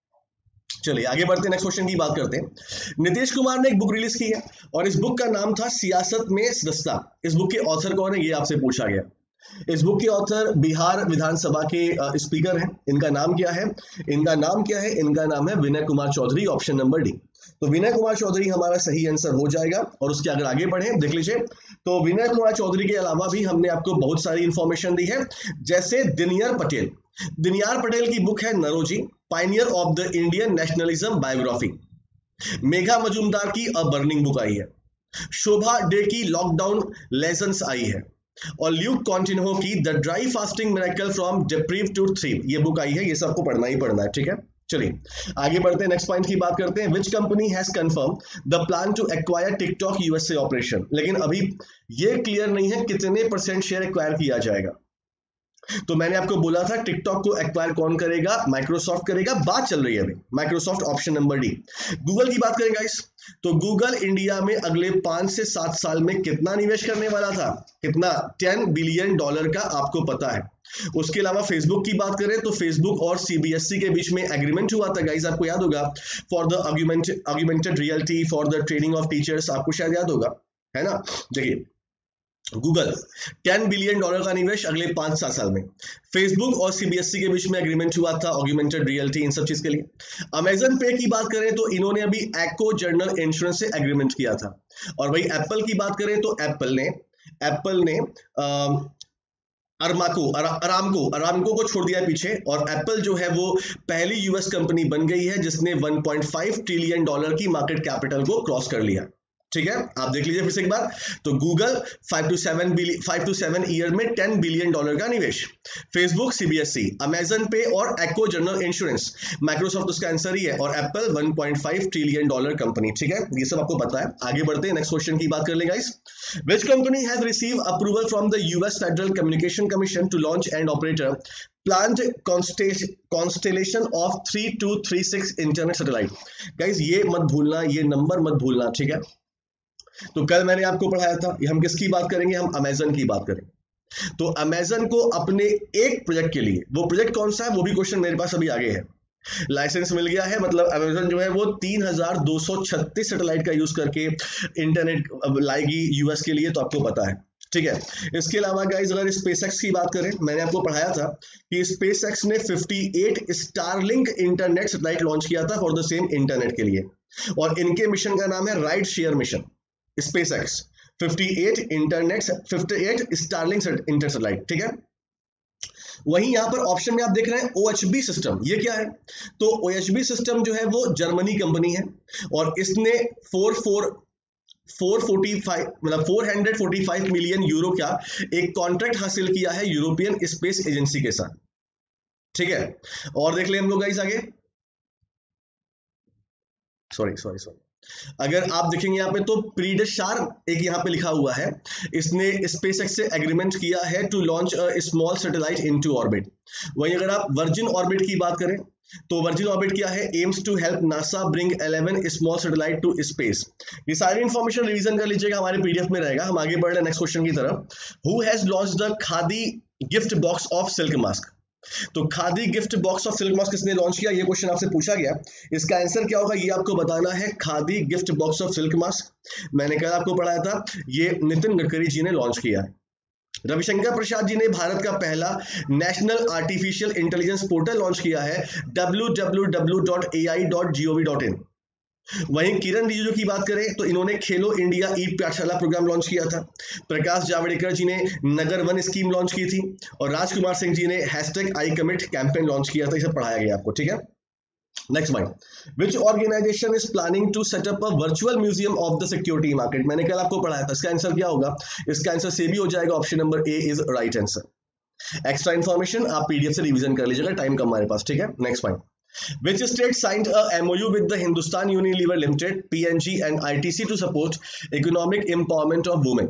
चलिए आगे बढ़ते हैं, नेक्स्ट क्वेश्चन की बात करते हैं। नीतीश कुमार ने एक बुक रिलीज की है और इस बुक का नाम था सियासत में सदस्यता। इस बुक के ऑथर कौन है, ये आपसे पूछा गया। इस बुक के ऑथर बिहार विधानसभा के स्पीकर हैं। इनका नाम क्या है? इनका नाम है Vinay Kumar Chaudhary, option number D. तो विनय कुमार चौधरी हमारा सही आंसर हो जाएगा। और उसके अगर आगे बढ़े देख लीजिए, तो विनय कुमार चौधरी के अलावा भी हमने आपको बहुत सारी इंफॉर्मेशन दी है, जैसे दिनयार पटेल की बुक है Naoroji, pioneer of the Indian nationalism biography. Megha Majumdar की अ बर्निंग बुक आई है। शोभा डे की लॉकडाउन लेसन्स आई है। और ल्यूक कॉन्टिन्हो की the dry fasting miracle from deprive to thrive, ये बुक आई है। ये सबको पढ़ना ही पढ़ना है, ठीक है। चलिए आगे बढ़ते हैं, नेक्स्ट पॉइंट की बात करते हैं। Which company has confirm the plan to acquire TikTok USA operation. लेकिन अभी ये क्लियर नहीं है कितने % शेयर एक्वायर किया जाएगा। तो मैंने आपको बोला था टिकटॉक को एक्वायर कौन करेगा? माइक्रोसॉफ्ट करेगा, बात चल रही है अभी Microsoft, option number D. Google की बात करें गाइस, तो गूगल इंडिया में अगले 5 से 7 साल में कितना निवेश करने वाला था? कितना? $10 बिलियन का आपको पता है। उसके अलावा फेसबुक की बात करें तो फेसबुक और CBSE के बीच में एग्रीमेंट हुआ था गाइस, आपको याद होगा, for the augmented reality for the training of teachers, आपको शायद याद होगा, है ना। देखिए गूगल $10 बिलियन का निवेश अगले 5-7 साल में। फेसबुक और CBSE के बीच में एग्रीमेंट हुआ था ऑगमेंटेड रियलिटी, इन सब चीज के लिए। अमेजन पे की बात करें तो इन्होंने अभी एको जर्नल इंश्योरेंस से एग्रीमेंट किया था। और वही एप्पल की बात करें तो एप्पल ने अरामको को छोड़ दिया है पीछे, और एप्पल जो है वो पहली US कंपनी बन गई है जिसने $1.5 ट्रिलियन की मार्केट कैपिटल को क्रॉस कर लिया, ठीक है, आप देख लीजिए फिर से एक बार। तो गूगल 5 to 7 ईयर में $10 बिलियन का निवेश, फेसबुक सीबीएसई, अमेजन पे और एक्को जनरल इंश्योरेंस, माइक्रोसॉफ्ट उसका आंसर ही है, और एप्पल $1.5 ट्रिलियन कंपनी। ठीक है, ये सब आपको पता है। आगे बढ़ते हैं, नेक्स्ट क्वेश्चन की बात कर ले guys. Which company has receive approval from the US Federal Communication Commission to launch and operate planned constellation of 3236 internet satellite. Guys ये मत भूलना, ये नंबर मत भूलना, ठीक है। तो कल मैंने आपको पढ़ाया था, हम किसकी बात करेंगे, हम अमेजन की बात करेंगे। तो अमेजन को अपने एक प्रोजेक्ट के लिए, वो प्रोजेक्ट कौन सा है वो भी क्वेश्चन मेरे पास अभी आगे है, लाइसेंस मिल गया है, मतलब अमेजन जो है वो 3236 सैटेलाइट का यूज करके इंटरनेट लाएगी यूएस के लिए, तो आपको पता है, ठीक है। इसके अलावा गाइस अगर स्पेसएक्स की बात करें, मैंने आपको पढ़ाया था कि स्पेसएक्स ने 58 स्टारलिंक इंटरनेट सैटेलाइट लॉन्च किया था फॉर द सेम इंटरनेट के लिए, और इनके मिशन का नाम है ride share mission. SpaceX 58 Starlink inter satellite, ठीक है। वहीं यहां पर ऑप्शन में आप देख रहे हैं OHB सिस्टम, ये क्या है, तो OHB सिस्टम जो है वो जर्मनी कंपनी है, और इसने 445 मिलियन यूरो का एक कॉन्ट्रैक्ट हासिल किया है यूरोपियन स्पेस एजेंसी के साथ, ठीक है। और देख ले हम लोग गाइस आगे, सॉरी अगर आप देखेंगे यहाँ पे तो प्रीडशार एक यहाँ पे लिखा हुआ है, इसने स्पेसएक्स से एग्रीमेंट किया है to launch a small satellite into orbit. वहीं अगर आप वर्जिन ऑर्बिट की बात करें तो वर्जिन ऑर्बिट क्या है, aims to help NASA bring 11 small satellite to space. ये सारी इंफॉर्मेशन रिवीजन कर लीजिएगा, हमारे पीडीएफ में रहेगा। हम आगे बढ़ रहे हैं नेक्स्ट क्वेश्चन की तरफ। Who has launched the Khadi gift box of silk mask. तो Khadi gift box of silk mask किसने लॉन्च किया, ये क्वेश्चन आपसे पूछा गया, इसका आंसर क्या होगा ये आपको बताना है। Khadi gift box of silk mask मैंने कल आपको पढ़ाया था, ये नितिन गडकरी जी ने लॉन्च किया है। रविशंकर प्रसाद जी ने भारत का पहला national artificial intelligence portal launch किया है www.ai.gov.in। वहीं किरण रिजिजू की बात करें तो इन्होंने खेलो इंडिया ई पाठशाला प्रोग्राम लॉन्च किया था। प्रकाश जावड़ेकर जी ने नगर वन स्कीम लॉन्च की थी, और राजकुमार सिंह जी ने #ICommit कैंपेन लॉन्च किया था। इसे पढ़ाया गया आपको, ठीक है। Next point, which organisation is planning to set up a virtual museum of the security market. मैंने कल आपको पढ़ाया था, इसका आंसर क्या होगा, इसका आंसर से भी हो जाएगा, option number A is right answer. Extra information आप पीडीएफ से रिवीजन कर लीजिएगा, टाइम कम हमारे पास, ठीक है। Next point, which state signed a MOU with the Hindustan Unilever Limited (PNG) and ITC to support economic empowerment of women?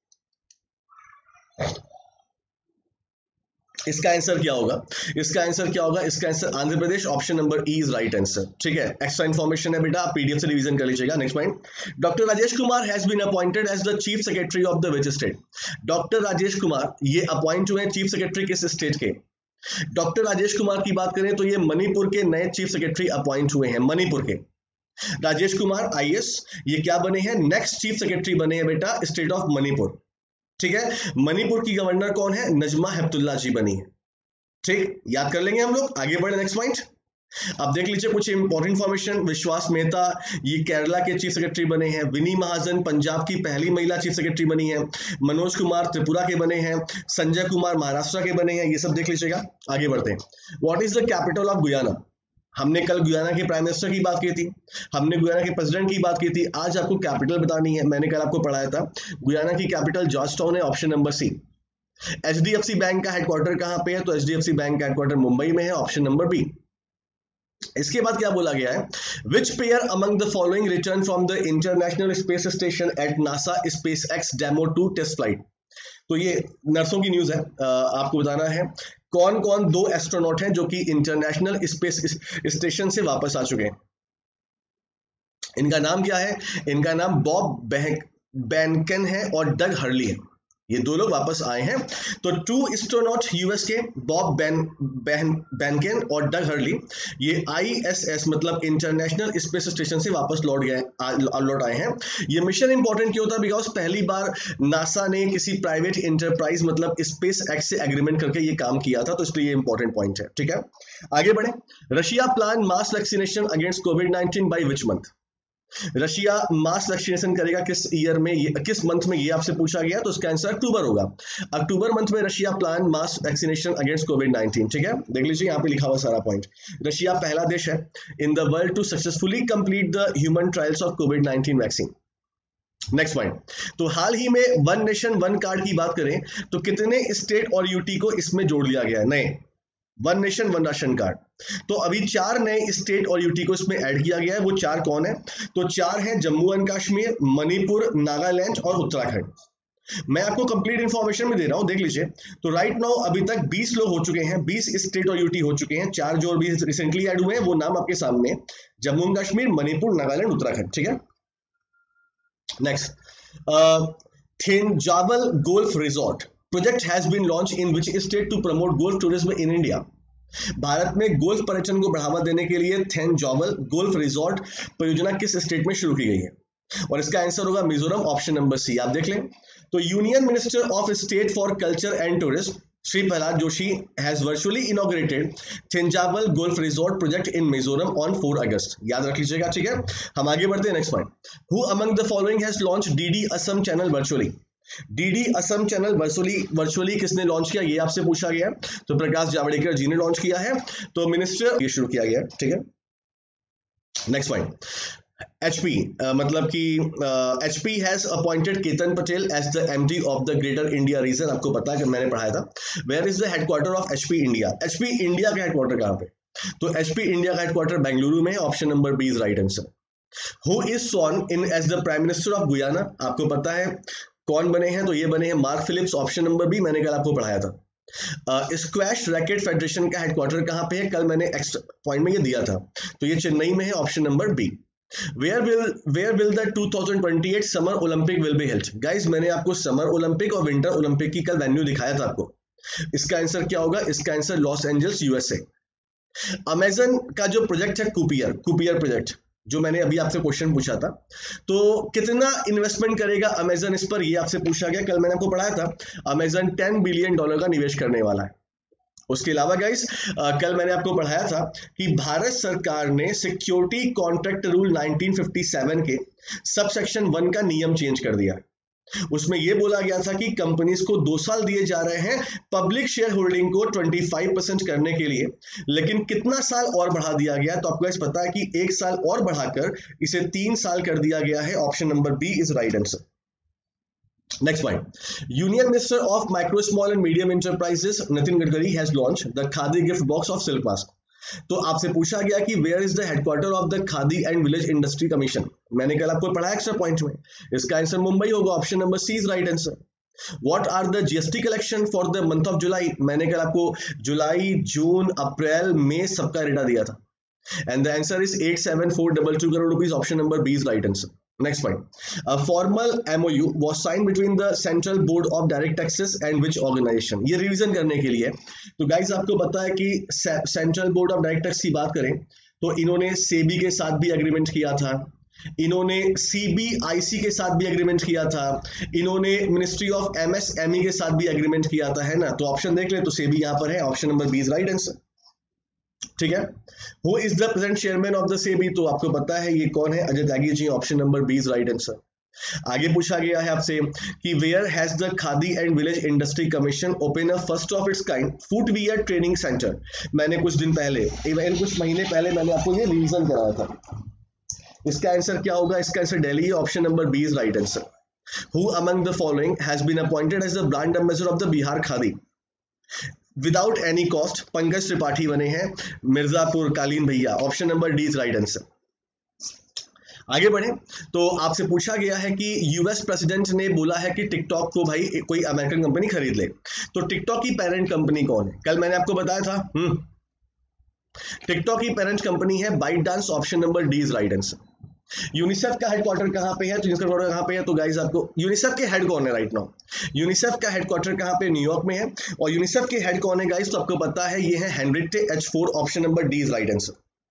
इसका आंसर क्या होगा, इसका आंसर क्या होगा, इसका answer Andhra Pradesh, option number E is right answer, ठीक है। एक्स्ट्रा इन्फॉर्मेशन है बेटा, आप पीडीएफ से रिवीजन कर लीजिएगा। Next point, doctor Rajesh Kumar has been appointed as the chief secretary of the which state. Doctor Rajesh Kumar ये अपॉइंट हुए चीफ सेक्रेटरी किस स्टेट के। डॉक्टर राजेश कुमार की बात करें तो ये मणिपुर के नए चीफ सेक्रेटरी अपॉइंट हुए हैं, मणिपुर के। राजेश कुमार आईएएस ये क्या बने हैं, नेक्स्ट चीफ सेक्रेटरी बने हैं बेटा स्टेट ऑफ मणिपुर, ठीक है। मणिपुर की गवर्नर कौन है, नजमा हेपतुल्ला जी बनी है, ठीक, याद कर लेंगे हम लोग। आगे बढ़े नेक्स्ट पॉइंट, अब देख लीजिए कुछ इंपॉर्टेंट इंफॉर्मेशन। विश्वास मेहता ये केरला के चीफ सेक्रेटरी बने हैं। विनी महाजन पंजाब की पहली महिला चीफ सेक्रेटरी बनी है। मनोज कुमार त्रिपुरा के बने हैं। संजय कुमार महाराष्ट्र के बने हैं, ये सब देख लीजिएगा। आगे बढ़ते हैं, what is the capital of Guyana. हमने कल गुयाना के प्राइम मिनिस्टर की बात की थी, हमने गुयाना के प्रेसिडेंट की बात की थी, आज आपको कैपिटल बतानी है। मैंने कल आपको पढ़ाया था गुयाना की कैपिटल जॉर्ज टाउन है, option number C. HDFC bank का हेडक्वार्टर कहां पे है, तो एचडीएफसी बैंक का हेडक्वार्टर मुंबई में है, ऑप्शन नंबर बी। इसके बाद क्या बोला गया है, which pair among the following return from the international space station at NASA SpaceX Demo 2 test flight. तो ये नर्सों की न्यूज है, आपको बताना है कौन कौन 2 एस्ट्रोनॉट हैं जो कि इंटरनेशनल स्पेस स्टेशन से वापस आ चुके हैं। इनका नाम क्या है, इनका नाम बॉब बेनकन है और डग हर्ली है, ये 2 लोग वापस आए हैं। तो 2 एस्ट्रोनॉट यूएस के बॉब बेनकन और डग हर्ली, ये ISS मतलब इंटरनेशनल स्पेस स्टेशन से वापस लौट आए हैं। ये मिशन इंपॉर्टेंट क्यों था, बिकॉज पहली बार नासा ने किसी प्राइवेट इंटरप्राइज मतलब SpaceX से एग्रीमेंट करके ये काम किया था, तो इसलिए ये इंपॉर्टेंट पॉइंट है, ठीक है। आगे बढ़े, Russia plan mass vaccination against कोविड-19 by which month. Russia mass vaccination करेगा किस ईयर में, किस मंथ में, ये आपसे पूछा गया, तो इसका आंसर अक्टूबर होगा। अक्टूबर मंथ में Russia plan mass vaccination against कोविड-19, ठीक है। देख लीजिए यहाँ पे लिखा हुआ सारा पॉइंट। रशिया पहला देश है in the world to successfully complete the human trials of कोविड-19 वैक्सीन। नेक्स्ट पॉइंट, तो हाल ही में वन नेशन वन कार्ड की बात करें तो कितने स्टेट और यूटी को इसमें जोड़ लिया गया है नए one nation one ration card? तो अभी 4 नए स्टेट और यूटी को इसमें ऐड किया गया है। वो 4 कौन है? तो 4 हैं जम्मू एंड कश्मीर, मणिपुर, नागालैंड और उत्तराखंड। मैं आपको कंप्लीट इंफॉर्मेशन भी दे रहा हूं, देख लीजिए। तो राइट नाउ अभी तक 20 लोग हो चुके हैं, 20 स्टेट और यूटी हो चुके हैं। 4 जो अभी रिसेंटली ऐड हुए हैं वो नाम आपके सामने, जम्मू एंड कश्मीर, मणिपुर, नागालैंड, उत्तराखंड, ठीक है। Next, Thenzawl golf resort project has been launch in which state to promote golf tourism in India? Bharat में गोल्फ पर्यटन को बढ़ावा देने के लिए थेंजावल गोल्फ रिजॉर्ट परियोजना किस स्टेट में शुरू की गई है? और इसका आंसर होगा मिजोरम, ऑप्शन नंबर सी। आप देख लें, तो union minister of state for culture and tourism Shri Prahlad Joshi has virtually inaugurated Thenzawl golf resort project in Mizoram on 4 August. याद रख लीजिएगा, ठीक है। हम आगे बढ़ते हैं, next point. Who among the following has launch DD Assam channel virtually? DD Assam channel virtually किसने लॉन्च किया, ये आपसे पूछा गया। तो प्रकाश जावड़ेकर जी ने लॉन्च किया है, तो मिनिस्टर ये शुरू किया गया, ठीक है। नेक्स्ट पॉइंट, HP मतलब कि HP has appointed Ketan Patel as the MD of the greater India region. आपको पता है कि मैंने पढ़ाया था। Where is the headquarter of HP India? HP India का हेडक्वार्टर कहाँ पे? तो HP इंडिया का हेडक्वार्टर बेंगलुरु में है, option number B is right answer. Who is sworn in as the prime minister of Guyana? आपको पता है कौन बने हैं? तो ये बने हैं Mark Phillips, option number B, मैंने कल आपको पढ़ाया था। स्क्वैश रैकेट फेडरेशन का हेडक्वार्टर कहाँ पे है? कल मैंने एक्स्ट्रा पॉइंट में ये दिया था, तो ये चेन्नई में है, option number B. Where will the 2028 summer Olympic will be held? Guys मैंने आपको समर ओलंपिक और विंटर ओलंपिक की कल वेन्यू दिखाया था आपको। इसका आंसर क्या होगा? इसका answer Los Angeles, USA. Amazon का जो प्रोजेक्ट है कुपियर प्रोजेक्ट, जो मैंने अभी आपसे क्वेश्चन पूछा था, तो कितना इन्वेस्टमेंट करेगा अमेजन इस पर, ये आपसे पूछा गया। कल मैंने आपको पढ़ाया था अमेजन $10 बिलियन का निवेश करने वाला है। उसके अलावा गाइस कल मैंने आपको पढ़ाया था कि भारत सरकार ने सिक्योरिटी कॉन्ट्रैक्ट रूल 1957 के सबसेक्शन 1 का नियम चेंज कर दिया। उसमें यह बोला गया था कि कंपनीज को 2 साल दिए जा रहे हैं पब्लिक शेयर होल्डिंग को 25% करने के लिए, लेकिन कितना साल और बढ़ा दिया गया? तो आपको गाइस पता है कि 1 साल और बढ़ाकर इसे 3 साल कर दिया गया है, option number B is right answer. Next point, Union Minister of Micro, Small and Medium Enterprises Nitin Gadkari has launched the Khadi gift box of Silk Mask। तो आपसे पूछा गया कि where is the headquarter of the Khadi and village industry commission? मैंने कल आपको पढ़ा extra point में, इसका आंसर मुंबई होगा, option number C is right answer. What are the GST collection for the month of July? मैंने कल आपको जुलाई, जून, अप्रैल, मई सबका डेटा दिया था, and the answer is 87422 crore rupees, option number B is right answer। Next point, a formal MOU was signed between the Central Board of Direct Taxes and which organization? ये revision करने के लिए। तो guys आपको पता है कि central board of direct tax की बात करें तो इन्होंने सेबी के साथ भी एग्रीमेंट किया था, इन्होंने CBIC के साथ भी एग्रीमेंट किया था, इन्होंने मिनिस्ट्री ऑफ MSME के साथ भी एग्रीमेंट किया था, है ना। तो ऑप्शन देख ले, तो सेबी यहाँ पर है, option number B is right answer, ठीक है। Who is the present chairman of the SEBI? तो आपको पता है ये कौन है, Ajay Tyagi ji, option number B is right answer. आगे पूछा गया है आपसे कि where has the Khadi and village industry commission open a first of its kind footwear training centre? मैंने कुछ दिन पहले, कुछ महीने पहले मैंने आपको ये रिवीजन कराया था। इसका आंसर क्या होगा? इसका आंसर दिल्ली है, option number B is right answer. Who among the following has been appointed as the brand ambassador of the Bihar Khadi without any cost? Pankaj Tripathi बने हैं, Mirzapur Kaleen Bhaiya, option number D is right answer. आगे बढ़े तो आपसे पूछा गया है कि यूएस प्रेसिडेंट ने बोला है कि टिकटॉक को भाई कोई अमेरिकन कंपनी खरीद ले, तो टिकटॉक की पेरेंट कंपनी कौन है? कल मैंने आपको बताया था टिकटॉक की पेरेंट कंपनी है ByteDance, option number D is right answer. UNICEF का हेडक्वार्टर कहाँ पे है? तो यूनिसेफ हेडक्वार्टर कहाँ पे है? तो गाइस आपको यूनिसेफ के हेड कौन है राइट नाउ? यूनिसेफ का हेडक्वार्टर कहाँ पे? न्यूयॉर्क में है। और यूनिसेफ के हेड कौन है गाइस? तो आपको पता है ये है Henrietta H4, option number D is right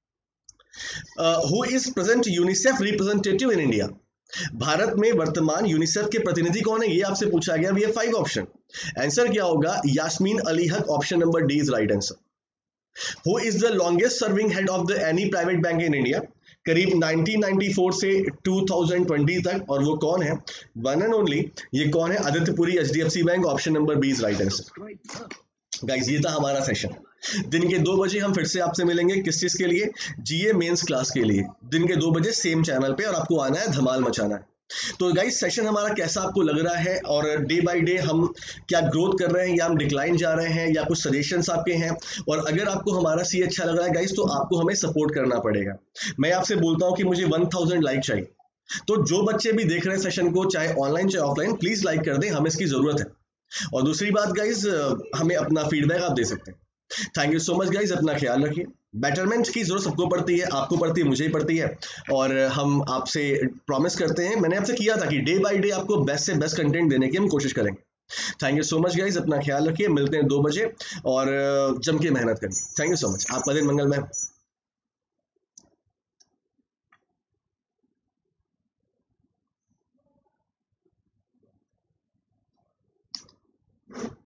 answer. Who is present UNICEF representative in India? Bharat में वर्तमान यूनिसेफ के प्रतिनिधि कौन है, ये आपसे पूछा गया। वी हैव 5 ऑप्शन, आंसर क्या होगा? Yasmin Ali Haq, option number D is right answer. Who is the longest serving head of the any private bank in India? करीब 1994 से 2020 तक, और वो कौन है? वन एंड ओनली, ये कौन है? Aditya Puri, HDFC bank, option number B is right answer. Guys ये था हमारा सेशन। दिन के 2 बजे हम फिर से आपसे मिलेंगे, किस चीज के लिए? GA मेंस क्लास के लिए, दिन के 2 बजे सेम चैनल पे, और आपको आना है, धमाल मचाना है। तो गाइस सेशन हमारा कैसा आपको लग रहा है, और डे बाय डे हम क्या ग्रोथ कर रहे हैं या हम डिक्लाइन जा रहे हैं, या कुछ सजेशंस आपके हैं। और अगर आपको हमारा सी अच्छा लग रहा है गाइस, तो आपको हमें सपोर्ट करना पड़ेगा। मैं आपसे बोलता हूं कि मुझे 1000 लाइक चाहिए। तो जो बच्चे भी देख रहे हैं सेशन को, चाहे ऑनलाइन चाहे ऑफलाइन, प्लीज लाइक कर दें, हमें इसकी जरूरत है। और दूसरी बात गाइज, हमें अपना फीडबैक आप दे सकते हैं। Thank you so much guys, अपना ख्याल रखिए। बेटरमेंट की जरूरत सबको पड़ती है, आपको पड़ती है, मुझे ही पड़ती है। और हम आपसे प्रॉमिस करते हैं, मैंने आपसे किया था कि डे बाय डे आपको बेस्ट से बेस्ट कंटेंट देने की हम कोशिश करेंगे। Thank you so much guys, अपना ख्याल रखिए। मिलते हैं 2 बजे, और जम के मेहनत करिए। थैंक यू सो मच, आपका दिन मंगलमय।